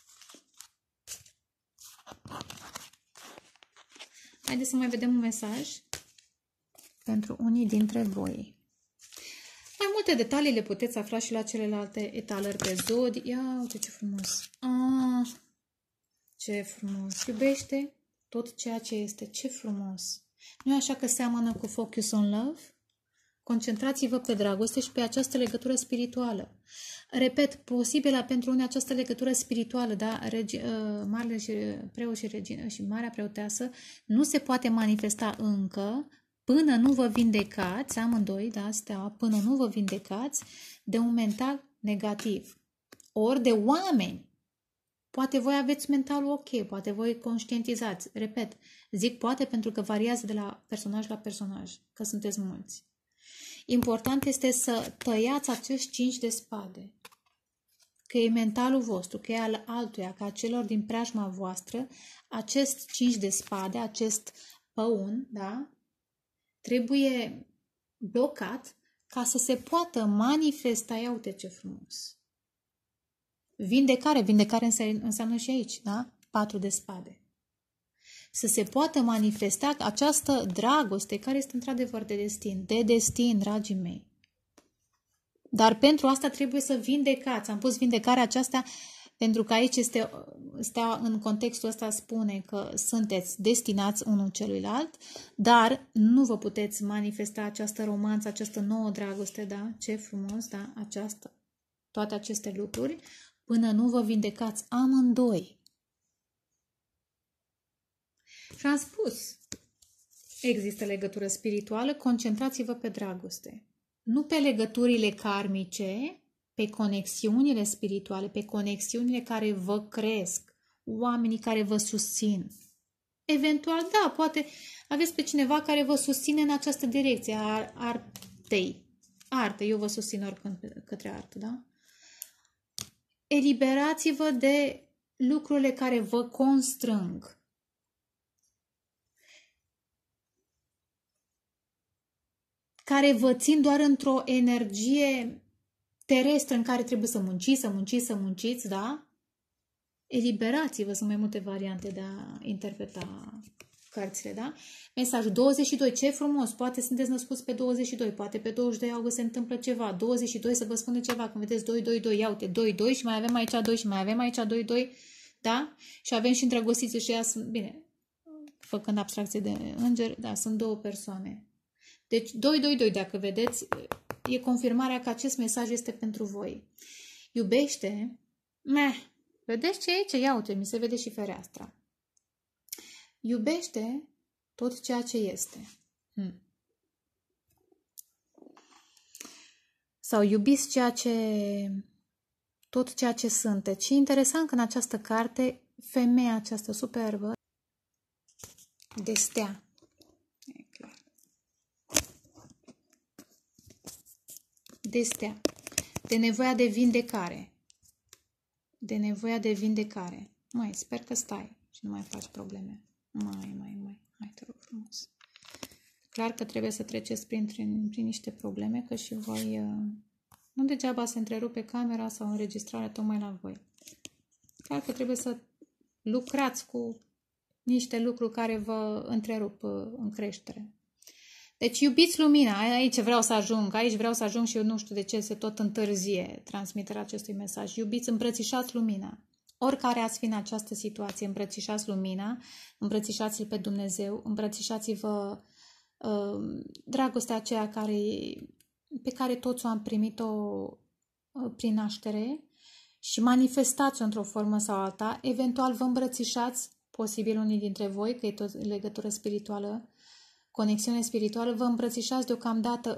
Haideți să mai vedem un mesaj pentru unii dintre voi. Mai multe detalii le puteți afla și la celelalte etalări pe zodi. Ia uite ce frumos. Ce frumos. Iubește tot ceea ce este. Ce frumos. Nu e așa că seamănă cu Focus on Love? Concentrați-vă pe dragoste și pe această legătură spirituală. Repet, posibilă pentru unii această legătură spirituală, da? Marele și preot și regină și marea preoteasă nu se poate manifesta încă până nu vă vindecați, amândoi, da, steaua, până nu vă vindecați de un mental negativ. Ori de oameni. Poate voi aveți mentalul ok, poate voi conștientizați. Repet, zic poate pentru că variază de la personaj la personaj, că sunteți mulți. Important este să tăiați acești 5 de spade. Că e mentalul vostru, că e al altuia, că a celor din preajma voastră, acest 5 de spade, acest păun, da, trebuie blocat ca să se poată manifesta. Ia uite ce frumos. Vindecare înseamnă și aici, da? 4 de spade. Să se poată manifesta această dragoste care este într-adevăr de destin, dragii mei. Dar pentru asta trebuie să vindecați. Am pus vindecarea aceasta pentru că aici în contextul ăsta spune că sunteți destinați unul celuilalt, dar nu vă puteți manifesta această romanță, această nouă dragoste, da? Ce frumos, da? Toate aceste lucruri, până nu vă vindecați amândoi. Și am spus, există legătură spirituală, concentrați-vă pe dragoste. Nu pe legăturile karmice, pe conexiunile spirituale, pe conexiunile care vă cresc, oamenii care vă susțin. Eventual, da, poate aveți pe cineva care vă susține în această direcție, artă, eu vă susțin oricând către artă, da? Eliberați-vă de lucrurile care vă constrâng. Care vă țin doar într-o energie terestră în care trebuie să munciți, da? Eliberați-vă, sunt mai multe variante de a interpreta cărțile, da? Mesajul 22, ce frumos, poate sunteți născuți pe 22, poate pe 22 august se întâmplă ceva, 22 să vă spună ceva, când vedeți 2, ia uite, 2 și mai avem aici 2 și mai avem aici 2, da? Și avem și îndrăgostiți și ea sunt, bine, făcând abstracție de îngeri, da, sunt două persoane. Deci 2, dacă vedeți, e confirmarea că acest mesaj este pentru voi. Iubește, vedeți ce e aici? Ia uite, mi se vede și fereastra. Iubește tot ceea ce este. Sau iubiți tot ceea ce sunteți. Și interesant că în această carte, femeia aceasta superbă, de stea. E clar. De stea. De nevoia de vindecare. De nevoia de vindecare. Măi, sper că stai și nu mai faci probleme. Hai, te rog frumos. Clar că trebuie să treceți prin niște probleme, că și voi... Nu degeaba se întrerupe camera sau înregistrarea tocmai la voi. Clar că trebuie să lucrați cu niște lucruri care vă întrerup în creștere. Deci iubiți lumina, aici vreau să ajung și eu nu știu de ce se tot întârzie transmiterea acestui mesaj. Iubiți, îmbrățișați lumina. Oricare ați fi în această situație, îmbrățișați lumina, îmbrățișați-L pe Dumnezeu, îmbrățișați-vă dragostea aceea pe care toți o am primit-o prin naștere și manifestați-o într-o formă sau alta. Eventual vă îmbrățișați, posibil unii dintre voi, că e tot legătură spirituală, conexiune spirituală, vă îmbrățișați deocamdată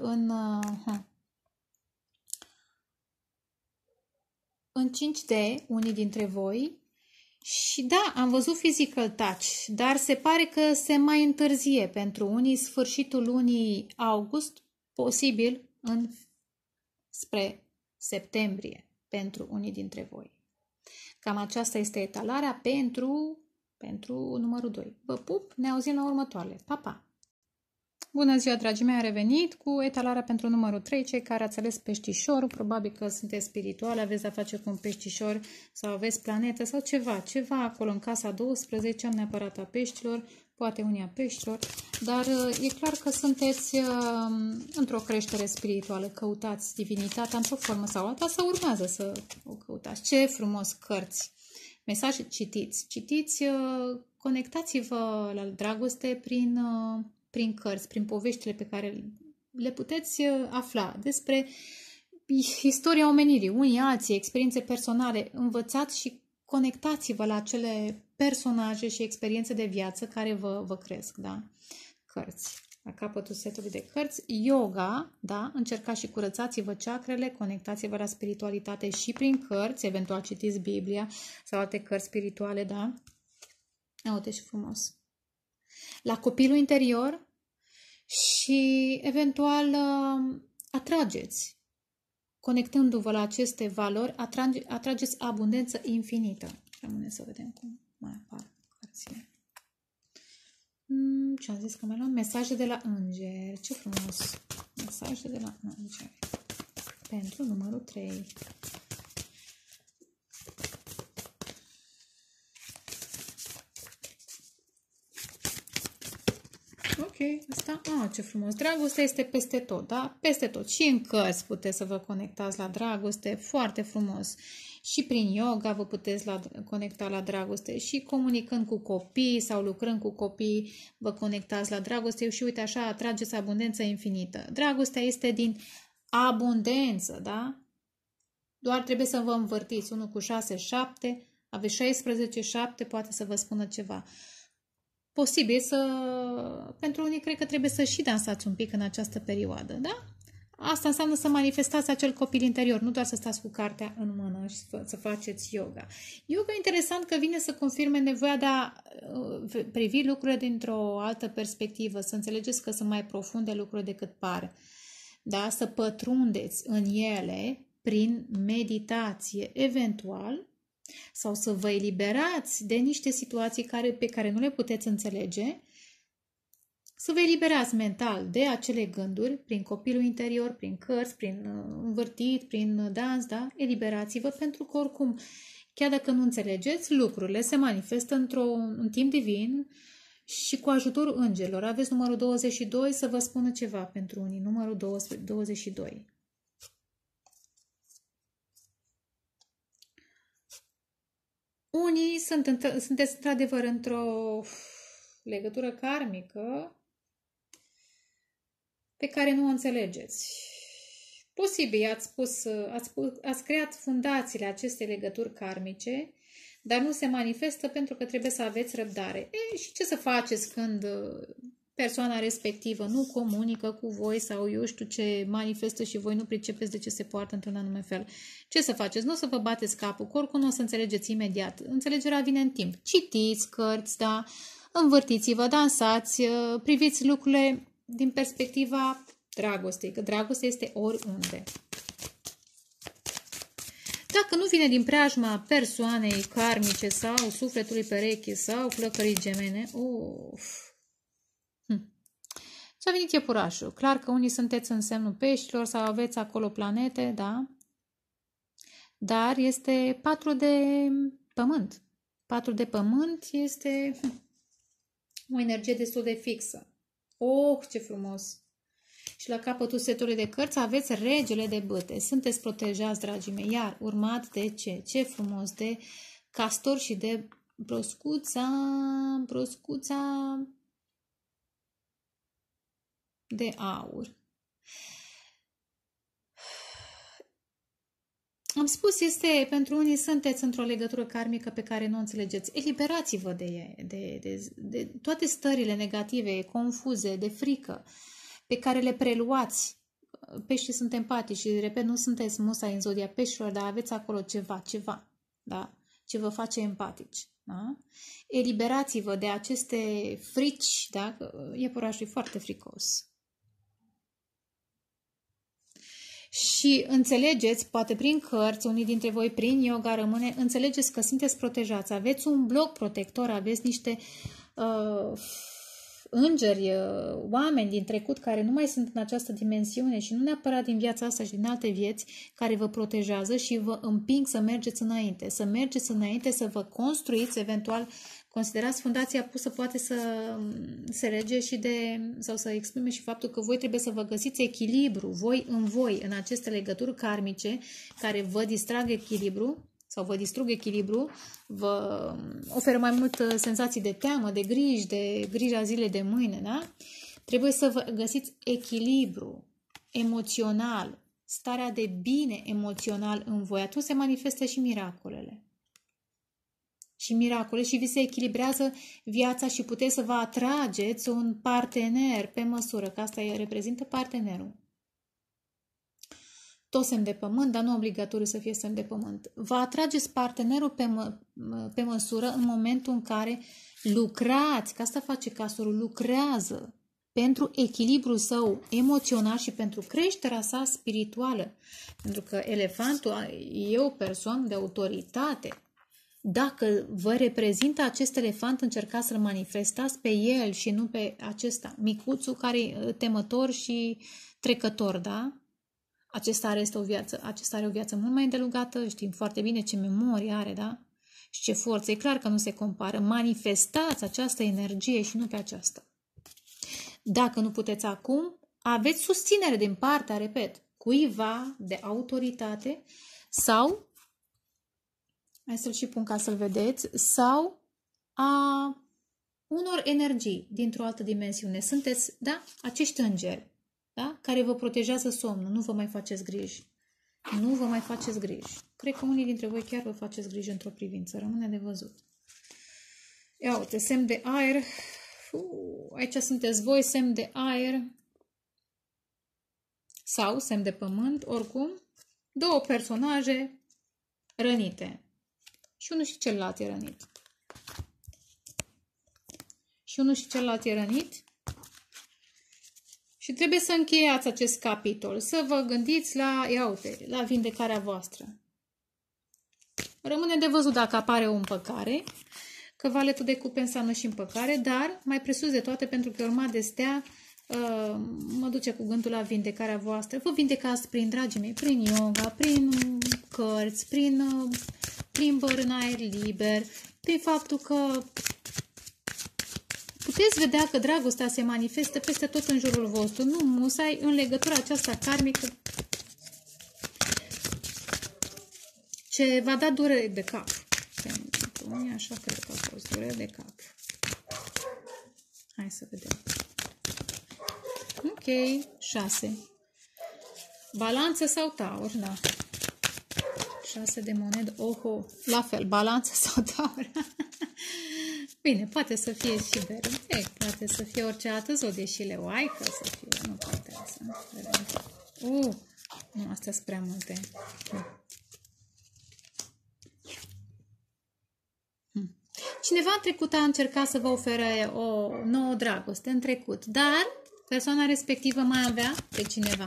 în 5D, unii dintre voi, și da, am văzut physical touch, dar se pare că se mai întârzie pentru unii sfârșitul lunii august, posibil spre septembrie pentru unii dintre voi. Cam aceasta este etalarea pentru numărul 2. Vă pup, ne auzim la următoarele. Pa, pa! Bună ziua, dragii mei, am revenit cu etalarea pentru numărul 3, cei care ați ales peștișorul, probabil că sunteți spirituali, aveți de-a face cu un peștișor sau aveți planetă sau ceva acolo în casa 12, am neapărat a peștilor, poate unii a peștilor, dar e clar că sunteți într-o creștere spirituală, căutați divinitatea într-o formă sau alta, sau urmează să o căutați. Ce frumos cărți! Mesaje, citiți, conectați-vă la dragoste prin cărți, prin poveștile pe care le puteți afla despre istoria omenirii, unii alții, experiențe personale. Învățați și conectați-vă la acele personaje și experiențe de viață care vă cresc, da? Cărți. La capătul setului de cărți, yoga, da? Încercați și curățați-vă chakrele, conectați-vă la spiritualitate și prin cărți, eventual citiți Biblia sau alte cărți spirituale, da? Uite și frumos. La copilul interior și eventual atrageți, conectându-vă la aceste valori, atrageți abundență infinită. Rămâne să vedem cum mai apar cărțile. Ce am zis că mai luăm? Mesaje de la îngeri. Ce frumos! Mesaje de la îngeri. Pentru numărul 3. Ok, asta, ce frumos. Dragostea este peste tot, da? Peste tot. Și în cărți puteți să vă conectați la dragoste, foarte frumos. Și prin yoga vă puteți conecta la dragoste și comunicând cu copii sau lucrând cu copii vă conectați la dragoste și uite așa atrageți abundență infinită. Dragostea este din abundență, da? Doar trebuie să vă învârtiți. 1 cu 6, 7, aveți 16, 7, poate să vă spună ceva. Posibil pentru unii cred că trebuie să și dansați un pic în această perioadă, da? Asta înseamnă să manifestați acel copil interior, nu doar să stați cu cartea în mână și să faceți yoga. Yoga e interesant că vine să confirme nevoia de a privi lucrurile dintr-o altă perspectivă, să înțelegeți că sunt mai profunde lucruri decât par, da? Să pătrundeți în ele prin meditație, eventual, sau să vă eliberați de niște situații pe care nu le puteți înțelege, să vă eliberați mental de acele gânduri, prin copilul interior, prin cărți, prin învârtit, prin dans, da? Eliberați-vă, pentru că oricum, chiar dacă nu înțelegeți, lucrurile se manifestă într-un timp divin și cu ajutorul îngerilor. Aveți numărul 22 să vă spună ceva pentru unii. Numărul 22. Unii sunteți într-adevăr într-o legătură karmică pe care nu o înțelegeți. Posibil, ați creat fundațiile acestei legături karmice, dar nu se manifestă pentru că trebuie să aveți răbdare. Și ce să faceți când persoana respectivă nu comunică cu voi sau eu știu ce manifestă și voi nu pricepeți de ce se poartă într-un anume fel? Ce să faceți? Nu o să vă bateți capul, că oricum nu o să înțelegeți imediat. Înțelegerea vine în timp. Citiți cărți, da? Învârtiți-vă, dansați, priviți lucrurile din perspectiva dragostei, că dragostea este oriunde. Dacă nu vine din preajma persoanei karmice sau sufletului pereche sau flăcării gemene, și a venit iepurașul. Clar că unii sunteți în semnul peștilor sau aveți acolo planete, da? Dar este 4 de pământ. 4 de pământ este o energie destul de fixă. Ce frumos! Și la capătul setului de cărți aveți regele de bâte. Sunteți protejați, dragii mei. Iar urmat de ce? Ce frumos! De castor și de broscuța de aur. Am spus, este pentru unii sunteți într-o legătură karmică pe care nu o înțelegeți. Eliberați-vă de toate stările negative, confuze, de frică, pe care le preluați. Peștii sunt empatici și, repet, nu sunteți musai în zodia peștilor, dar aveți acolo ceva, da? Ce vă face empatici. Da? Eliberați-vă de aceste frici, da? Iepurașul e foarte fricos. Și înțelegeți, poate prin cărți, unii dintre voi prin yoga rămâne, înțelegeți că sunteți protejați, aveți un bloc protector, aveți niște îngeri, oameni din trecut care nu mai sunt în această dimensiune și nu neapărat din viața asta și din alte vieți care vă protejează și vă împing să mergeți înainte, să vă construiți, eventual considerați fundația pusă poate să se rege și sau să exprime și faptul că voi trebuie să vă găsiți echilibru, voi, în aceste legături karmice care vă distrag echilibru sau vă distrug echilibru, vă oferă mai mult senzații de teamă, de grija zilei de mâine, da? Trebuie să vă găsiți echilibru emoțional, starea de bine emoțional în voi. Atunci se manifestă și miracolele. Și vi se echilibrează viața și puteți să vă atrageți un partener pe măsură, că asta reprezintă partenerul. Tot semn de pământ, dar nu obligatoriu să fie semn de pământ. Vă atrageți partenerul pe măsură în momentul în care lucrați, că asta face castorul, lucrează pentru echilibrul său emoțional și pentru creșterea sa spirituală. Pentru că elefantul e o persoană de autoritate. Dacă vă reprezintă acest elefant, încercați să-l manifestați pe el și nu pe acesta, micuțul care e temător și trecător, da? Acesta are o viață mult mai îndelungată, știm foarte bine ce memorie are, da? Și ce forță. E clar că nu se compară. Manifestați această energie și nu pe aceasta. Dacă nu puteți acum, aveți susținere din partea, repet, cuiva de autoritate sau, hai să-l și pun ca să-l vedeți, sau a unor energii dintr-o altă dimensiune. Sunteți, da, acești îngeri, da, care vă protejează somnul. Nu vă mai faceți griji. Nu vă mai faceți griji. Cred că unii dintre voi chiar vă faceți griji într-o privință. Rămâne de văzut. Ia uite, semn de aer. Aici sunteți voi, semn de aer sau semn de pământ, oricum. Două personaje rănite. Și unul și celălalt e rănit. Și trebuie să încheiați acest capitol, să vă gândiți la vindecarea voastră. Rămâne de văzut dacă apare o împăcare, că valetul de cupe înseamnă și împăcare, dar mai presus de toate, pentru că urma de stea, mă duce cu gândul la vindecarea voastră. Vă vindecați dragii mei, prin yoga, prin cărți, prin plimbări în aer liber, prin faptul că puteți vedea că dragostea se manifestă peste tot în jurul vostru, nu musai în legătura aceasta karmică ce va da durere de cap. Pentru unii așa cred că a fost durere de cap. Hai să vedem. Ok, 6. Balanță sau taur, da. 6 de monede, oho, la fel, balanță sau taur. Bine, poate să fie și berbec, poate să fie orice altă zodie și leoaică să fie, nu contează. Nu, astea sunt prea multe. Cineva în trecut a încercat să vă ofere o nouă dragoste în trecut, dar persoana respectivă mai avea pe cineva.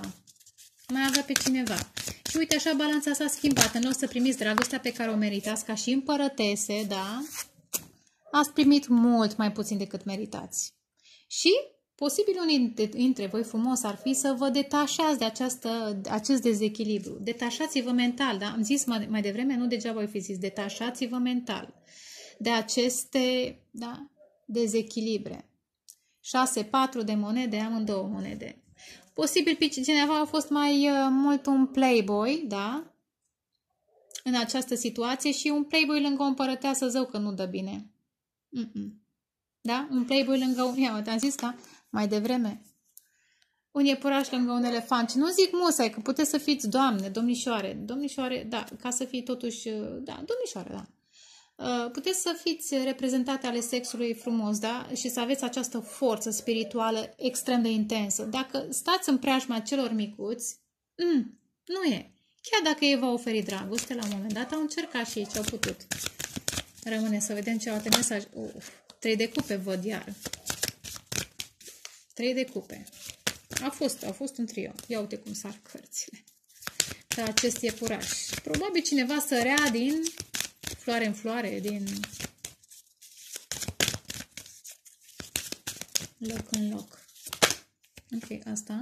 Și uite așa balanța s-a schimbat. În loc să primiți dragostea pe care o meritați ca și împărătese, da? Ați primit mult mai puțin decât meritați. Și posibil unii dintre voi frumos ar fi să vă detașați de acest dezechilibru. Detașați-vă mental, da? Am zis mai devreme, nu degeaba voi fi zis, detașați-vă mental de aceste, da, dezechilibre. 6, 4 de monede, amândouă monede. Posibil pe cineva a fost mai mult un playboy, da? În această situație și un playboy lângă o împărăteasă, zău că nu dă bine. Da? Un playboy lângă un... Ia, am zis, da? Mai devreme. Un iepuraș lângă un elefant. Și nu zic musai, că puteți să fiți doamne, domnișoare. Domnișoare, da, ca să fii totuși... Da, domnișoare, da. Puteți să fiți reprezentate ale sexului frumos, da? Și să aveți această forță spirituală extrem de intensă. Dacă stați în preajma celor micuți, nu e. Chiar dacă ei v-au oferit dragoste, la un moment dat au încercat și ei ce au putut. Rămâne să vedem celelalte mesaje. 3 de cupe văd iar. 3 de cupe. A fost un trio. Ia uite cum sar cărțile. Ca acest iepuraș. Probabil cineva sărea din floare în floare, din loc în loc. Ok, asta.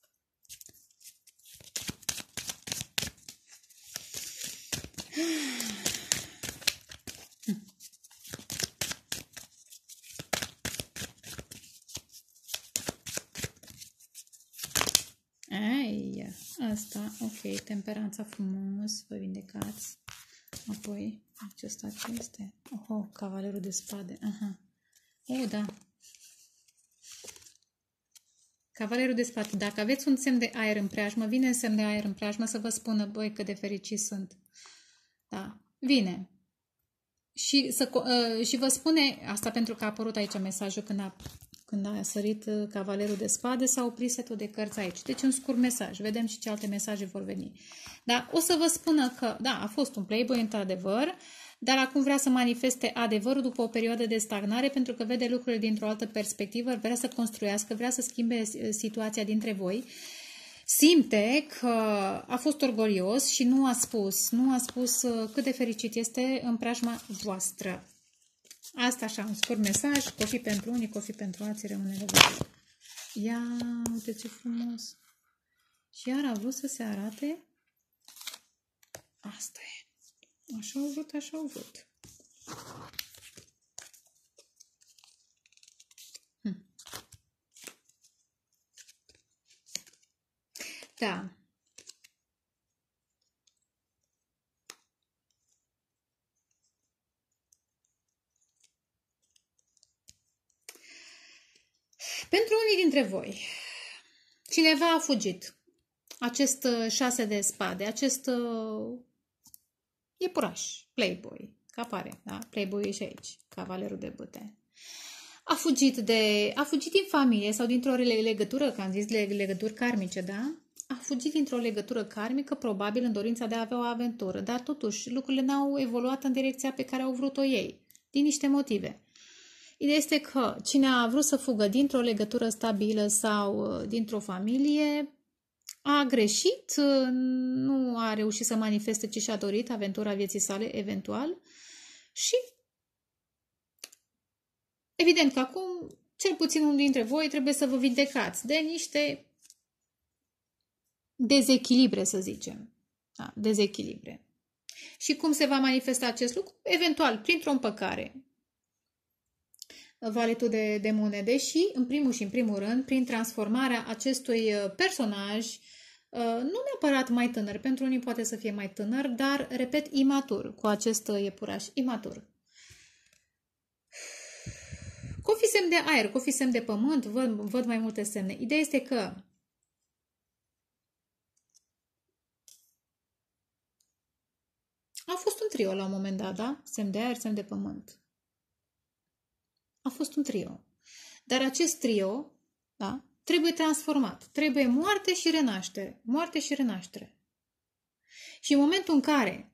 Ai, asta, ok, temperanța frumos, vă vindecați. Apoi, acesta ce este? Oh, cavalerul de spade. Aha. Da. Cavalerul de spade. Dacă aveți un semn de aer în preajmă, vine în semn de aer în preajmă să vă spună, băi, cât de fericiți sunt. Da. Vine. Și vă spune, asta pentru că a apărut aici mesajul când a sărit cavalerul de spade, s-a oprit setul de cărți aici. Deci un scurt mesaj. Vedem și ce alte mesaje vor veni. Dar o să vă spună că, da, a fost un playboy într-adevăr, dar acum vrea să manifeste adevărul după o perioadă de stagnare pentru că vede lucrurile dintr-o altă perspectivă, vrea să construiască, vrea să schimbe situația dintre voi. Simte că a fost orgolios și nu a spus cât de fericit este în preajma voastră. Asta așa, un scurt mesaj, cofi pentru unii, cofi pentru alții, rămâne de văzut. Ia, uite ce frumos. Și iar a vrut să se arate. Asta e. Așa au vrut, așa au vrut. Da. Pentru unii dintre voi, cineva a fugit. Acest 6 de spade, acest iepuraș, playboy, că apare, da? Playboy e și aici, cavalerul de bâte. A fugit din familie sau dintr-o legătură, că am zis legături karmice, da? A fugit dintr-o legătură karmică, probabil în dorința de a avea o aventură, dar totuși lucrurile n-au evoluat în direcția pe care au vrut-o ei, din niște motive. Ideea este că cine a vrut să fugă dintr-o legătură stabilă sau dintr-o familie a greșit, nu a reușit să manifeste ce și-a dorit, aventura vieții sale, eventual. Și evident că acum, cel puțin unul dintre voi trebuie să vă vindecați de niște dezechilibre, să zicem. Da, dezechilibre. Și cum se va manifesta acest lucru? Eventual, printr-o împăcare. valetul de monede și, în primul rând, prin transformarea acestui personaj, nu neapărat mai tânăr, pentru unii poate să fie mai tânăr, dar, repet, imatur, cu acest iepuraș, imatur. Cu fi semn de aer, cu fi semn de pământ, văd mai multe semne. Ideea este că a fost un trio la un moment dat, da? Semn de aer, semn de pământ. A fost un trio. Dar acest trio, da, trebuie transformat. Trebuie moarte și renaștere. Moarte și renaștere. Și în momentul în care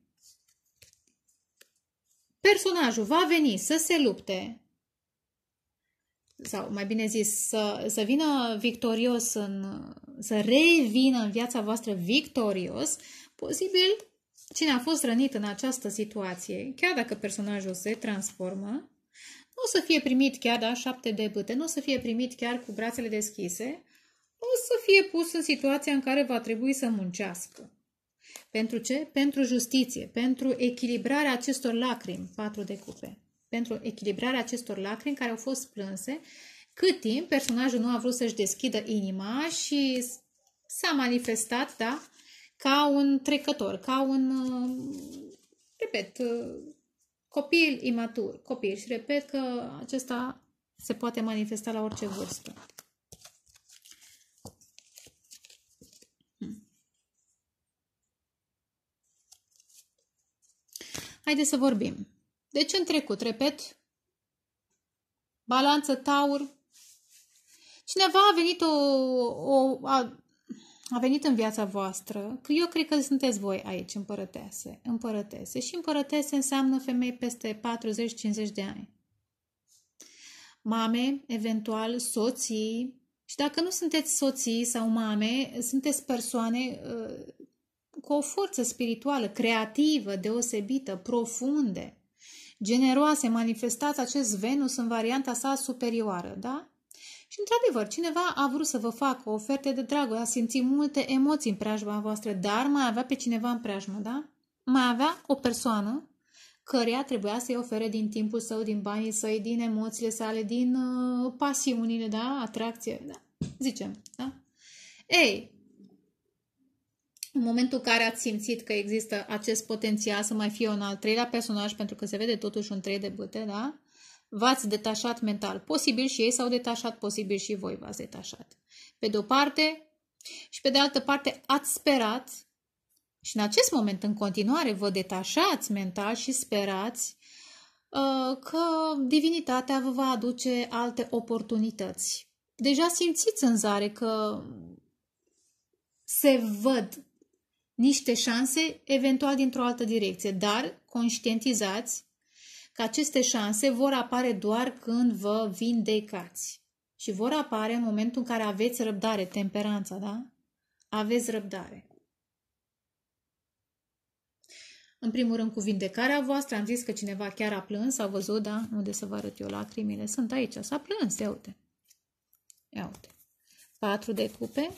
personajul va veni să se lupte, sau mai bine zis, să vină victorios, să revină în viața voastră victorios, posibil cine a fost rănit în această situație, chiar dacă personajul se transformă, nu o să fie primit chiar, da, 7 de bâte, nu o să fie primit chiar cu brațele deschise, o să fie pus în situația în care va trebui să muncească. Pentru ce? Pentru justiție, pentru echilibrarea acestor lacrimi, 4 de cupe. Pentru echilibrarea acestor lacrimi care au fost plânse, cât timp personajul nu a vrut să-și deschidă inima și s-a manifestat, da, ca un trecător, ca un, repet, copil imatur, copil. Și repet că acesta se poate manifesta la orice vârstă. Haideți să vorbim. Deci în trecut, repet, balanță, taur, cineva a venit, a venit în viața voastră, că eu cred că sunteți voi aici, împărătese. Și împărătese înseamnă femei peste 40-50 de ani. Mame, eventual soții, și dacă nu sunteți soții sau mame, sunteți persoane cu o forță spirituală, creativă, deosebită, profunde, generoase, manifestați acest Venus în varianta sa superioară, da? Și, într-adevăr, cineva a vrut să vă facă o ofertă de dragoste, a simțit multe emoții în preajma voastră, dar mai avea pe cineva în preajmă, da? Mai avea o persoană căreia trebuia să-i ofere din timpul său, din banii săi, din emoțiile sale, din pasiunile, da? Atracție, da? Zicem, da? Ei, în momentul în care ați simțit că există acest potențial să mai fie un al treilea personaj, pentru că se vede totuși un 3 de bâte, da? V-ați detașat mental. Posibil și ei s-au detașat, posibil și voi v-ați detașat. Pe de o parte și pe de altă parte ați sperat și în acest moment în continuare vă detașați mental și sperați că divinitatea vă va aduce alte oportunități. Deja simțiți în zare că se văd niște șanse, eventual dintr-o altă direcție, dar conștientizați că aceste șanse vor apare doar când vă vindecați. Și vor apare în momentul în care aveți răbdare, temperanța, da? Aveți răbdare. În primul rând, cu vindecarea voastră, am zis că cineva chiar a plâns, a văzut, da? Unde să vă arăt eu lacrimile? Sunt aici, s-a plâns, ia uite. Ia uite. 4 de cupe.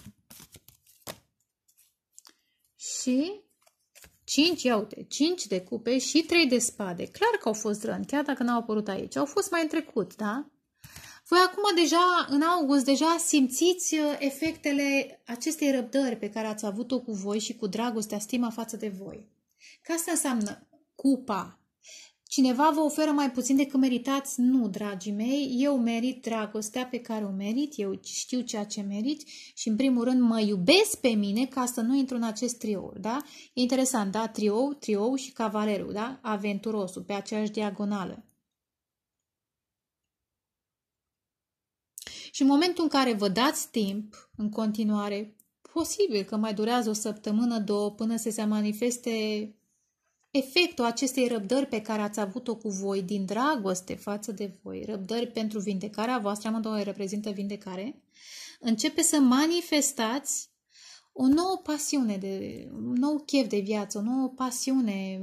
Și 5, ia uite, 5 de cupe și 3 de spade. Clar că au fost răni, chiar dacă n-au apărut aici. Au fost mai în trecut, da? Voi acum deja, în august, deja simțiți efectele acestei răbdări pe care ați avut-o cu voi și cu dragostea, stima față de voi. Că asta înseamnă cupa. Cineva vă oferă mai puțin decât meritați? Nu, dragii mei, eu merit dragostea pe care o merit, eu știu ceea ce merit și în primul rând mă iubesc pe mine ca să nu intru în acest trio, da? E interesant, da? Trio și cavalerul, da? Aventurosul, pe aceeași diagonală. Și în momentul în care vă dați timp, în continuare, posibil că mai durează o săptămână, 2, până să se manifeste efectul acestei răbdări pe care ați avut-o cu voi, din dragoste față de voi, răbdări pentru vindecarea voastră, amândouă reprezintă vindecare, începe să manifestați o nouă pasiune, un nou chef de viață, o nouă pasiune,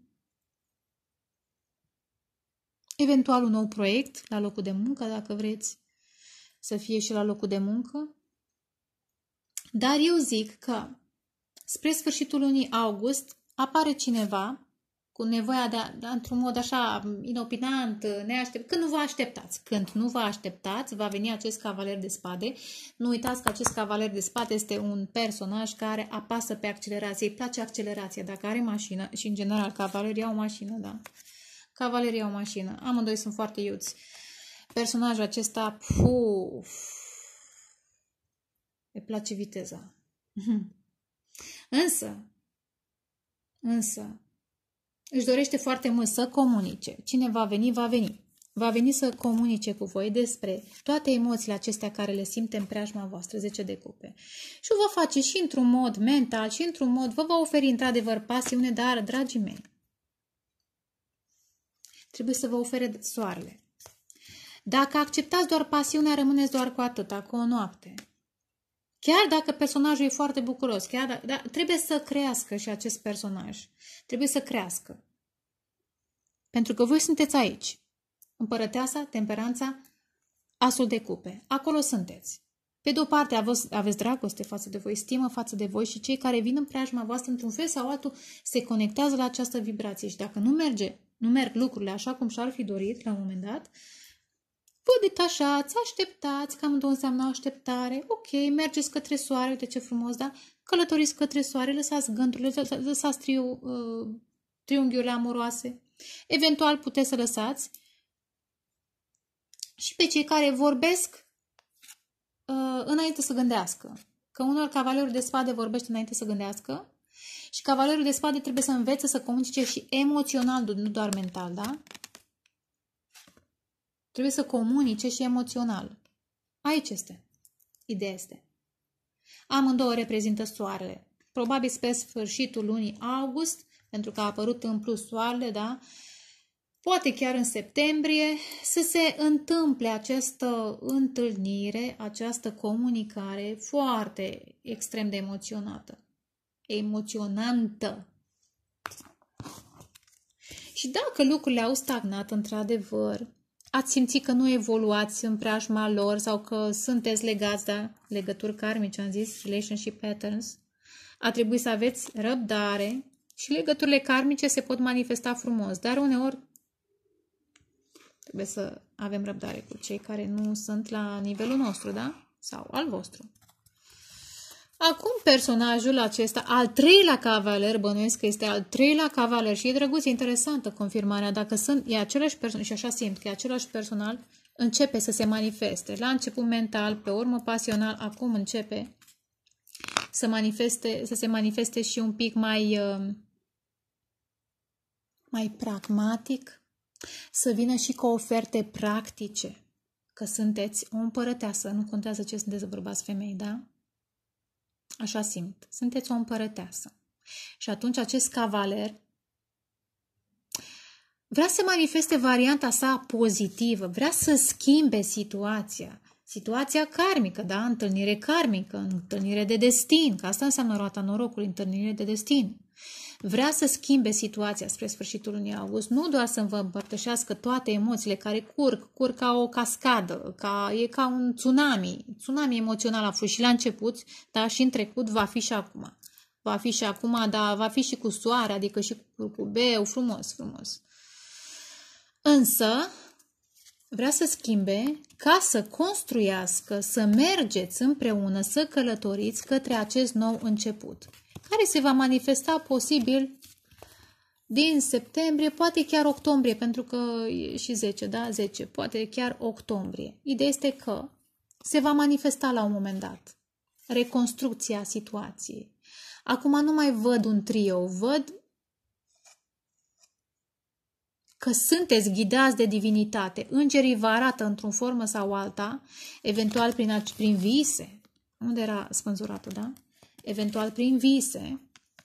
eventual un nou proiect la locul de muncă, dacă vreți să fie și la locul de muncă. Dar eu zic că spre sfârșitul lunii august apare cineva cu nevoia într-un mod așa inopinant, neaștept, când nu vă așteptați. Când nu vă așteptați, va veni acest cavaler de spade. Nu uitați că acest cavaler de spade este un personaj care apasă pe accelerație, îi place accelerația. Dacă are mașină, și în general cavalerii au mașină, da? Cavalerii au mașină. Amândoi sunt foarte iuți. Personajul acesta, îi place viteza. Însă, își dorește foarte mult să comunice. Cine va veni, va veni. Va veni să comunice cu voi despre toate emoțiile acestea care le simte în preajma voastră, 10 de cupe. Și o va face și într-un mod mental, și într-un mod, vă va oferi într-adevăr pasiune, dar, dragii mei, trebuie să vă ofere soarele. Dacă acceptați doar pasiunea, rămâneți doar cu atâta, cu o noapte. Chiar dacă personajul e foarte bucuros, dar trebuie să crească și acest personaj. Trebuie să crească. Pentru că voi sunteți aici. Împărăteasa, temperanța, asul de cupe. Acolo sunteți. Pe de-o parte aveți dragoste față de voi, stimă față de voi și cei care vin în preajma voastră într-un fel sau altul se conectează la această vibrație. Și dacă nu merg lucrurile așa cum și-ar fi dorit la un moment dat, vă detașați, așteptați, cam două înseamnă așteptare, ok, mergeți către soare, uite ce frumos, da? Călătoriți către soare, lăsați gânturile, lăsați triunghiurile amoroase. Eventual puteți să lăsați și pe cei care vorbesc înainte să gândească. Că unor cavalerul de spade vorbește înainte să gândească și cavalerul de spade trebuie să învețe să comunice și emoțional, nu doar mental, da? Trebuie să comunice și emoțional. Aici este. Ideea este. Amândouă reprezintă soarele. Probabil spre sfârșitul lunii august, pentru că a apărut în plus soarele, da? Poate chiar în septembrie, să se întâmple această întâlnire, această comunicare foarte extrem de emoționantă. Și dacă lucrurile au stagnat, într-adevăr, ați simțit că nu evoluați în preajma lor sau că sunteți legați, da? Legături karmice, am zis, relationship patterns, a trebuit să aveți răbdare și legăturile karmice se pot manifesta frumos, dar uneori trebuie să avem răbdare cu cei care nu sunt la nivelul nostru, da? Sau al vostru. Acum personajul acesta, al treilea cavaler, bănuiesc că este al treilea cavaler și e drăguț, e interesantă confirmarea, dacă e același personaj, și așa simt că e același personal, începe să se manifeste. La început mental, pe urmă pasional, acum începe să se manifeste și un pic mai pragmatic, să vină și cu oferte practice, că sunteți o împărăteasă, nu contează ce sunteți, bărbați, femei, da? Așa simt. Sunteți o împărăteasă. Și atunci acest cavaler vrea să manifeste varianta sa pozitivă, vrea să schimbe situația karmică, da? Întâlnire karmică, întâlnire de destin, că asta înseamnă roata norocului, întâlnire de destin. Vrea să schimbe situația spre sfârșitul lunii august, nu doar să vă împărtășească toate emoțiile care curg ca o cascadă, e ca un tsunami emoțional a fost și la început, dar și în trecut, va fi și acum. Va fi și acum, dar va fi și cu soare, adică și cu beu, frumos. Însă, vrea să schimbe ca să construiască, să mergeți împreună, să călătoriți către acest nou început, care se va manifesta posibil din septembrie, poate chiar octombrie, pentru că e și 10, da? 10, poate chiar octombrie. Ideea este că se va manifesta la un moment dat reconstrucția situației. Acum nu mai văd un trio, văd că sunteți ghidați de divinitate. Îngerii vă arată într-o formă sau alta, eventual prin vise. Unde era spânzuratul, da? Eventual prin vise,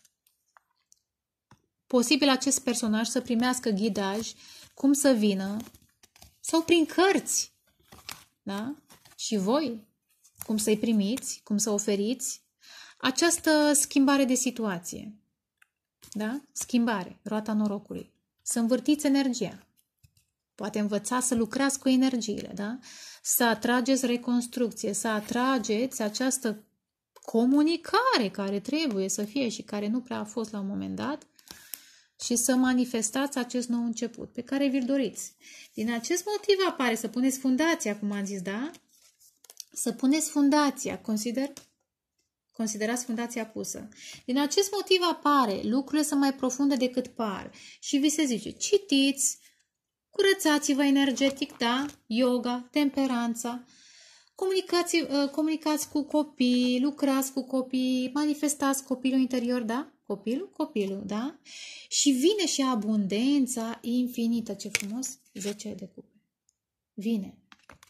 posibil acest personaj să primească ghidaj, cum să vină, sau prin cărți, da? Și voi, cum să-i primiți, cum să oferiți această schimbare de situație, da? Schimbare, roata norocului. Să învârtiți energia. Poate învățați să lucrați cu energiile, da? Să atrageți reconstrucție, să atrageți această comunicare care trebuie să fie și care nu prea a fost la un moment dat, și să manifestați acest nou început pe care vi-l doriți. Din acest motiv apare să puneți fundația, cum am zis, da? Să puneți fundația, considerați fundația pusă. Din acest motiv apare lucrurile sunt mai profunde decât par și vi se zice, citiți, curățați-vă energetic, da? Yoga, temperanța, comunicați cu copii, lucrați cu copii, manifestați copilul interior, da? Copilul, da? Și vine și abundența infinită. Ce frumos! 10 de cupe. Vine.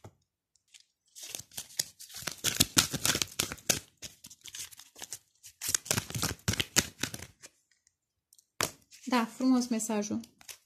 Da, frumos mesajul.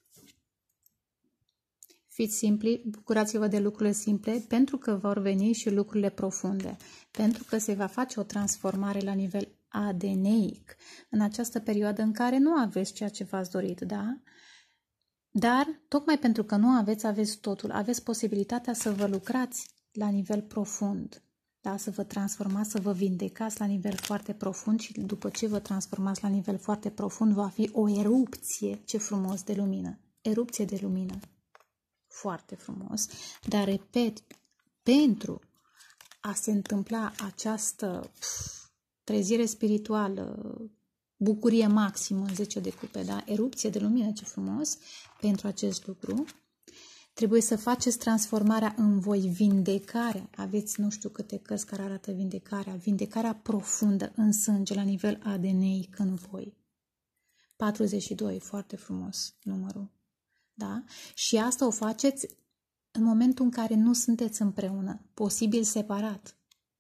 Fiți simpli, bucurați-vă de lucrurile simple, pentru că vor veni și lucrurile profunde, pentru că se va face o transformare la nivel adeneic în această perioadă în care nu aveți ceea ce v-ați dorit, da? Dar, tocmai pentru că nu aveți totul, aveți posibilitatea să vă lucrați la nivel profund, da? Să vă transformați, să vă vindecați la nivel foarte profund și după ce vă transformați la nivel foarte profund va fi o erupție, ce frumos, de lumină. Erupție de lumină. Foarte frumos, dar repet, pentru a se întâmpla această trezire spirituală, bucurie maximă în 10 de cupe, da? Erupție de lumină, ce frumos, pentru acest lucru, trebuie să faceți transformarea în voi, vindecarea. Aveți nu știu câte cărți care arată vindecarea profundă în sânge, la nivel adeneic în voi. 42, foarte frumos numărul. Da? Și asta o faceți în momentul în care nu sunteți împreună, posibil separat.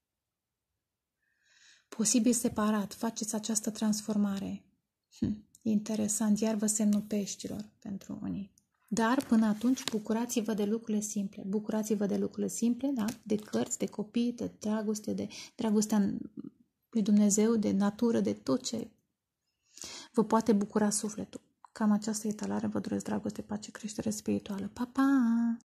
Posibil separat, faceți această transformare. Interesant, iar vă semnul peștilor pentru unii. Dar până atunci bucurați-vă de lucrurile simple. Bucurați-vă de lucrurile simple, da? De cărți, de copii, de dragoste, de dragostea lui Dumnezeu, de natură, de tot ce vă poate bucura sufletul. Cam această etalare vă doresc dragoste, pace, creștere spirituală. Pa, pa!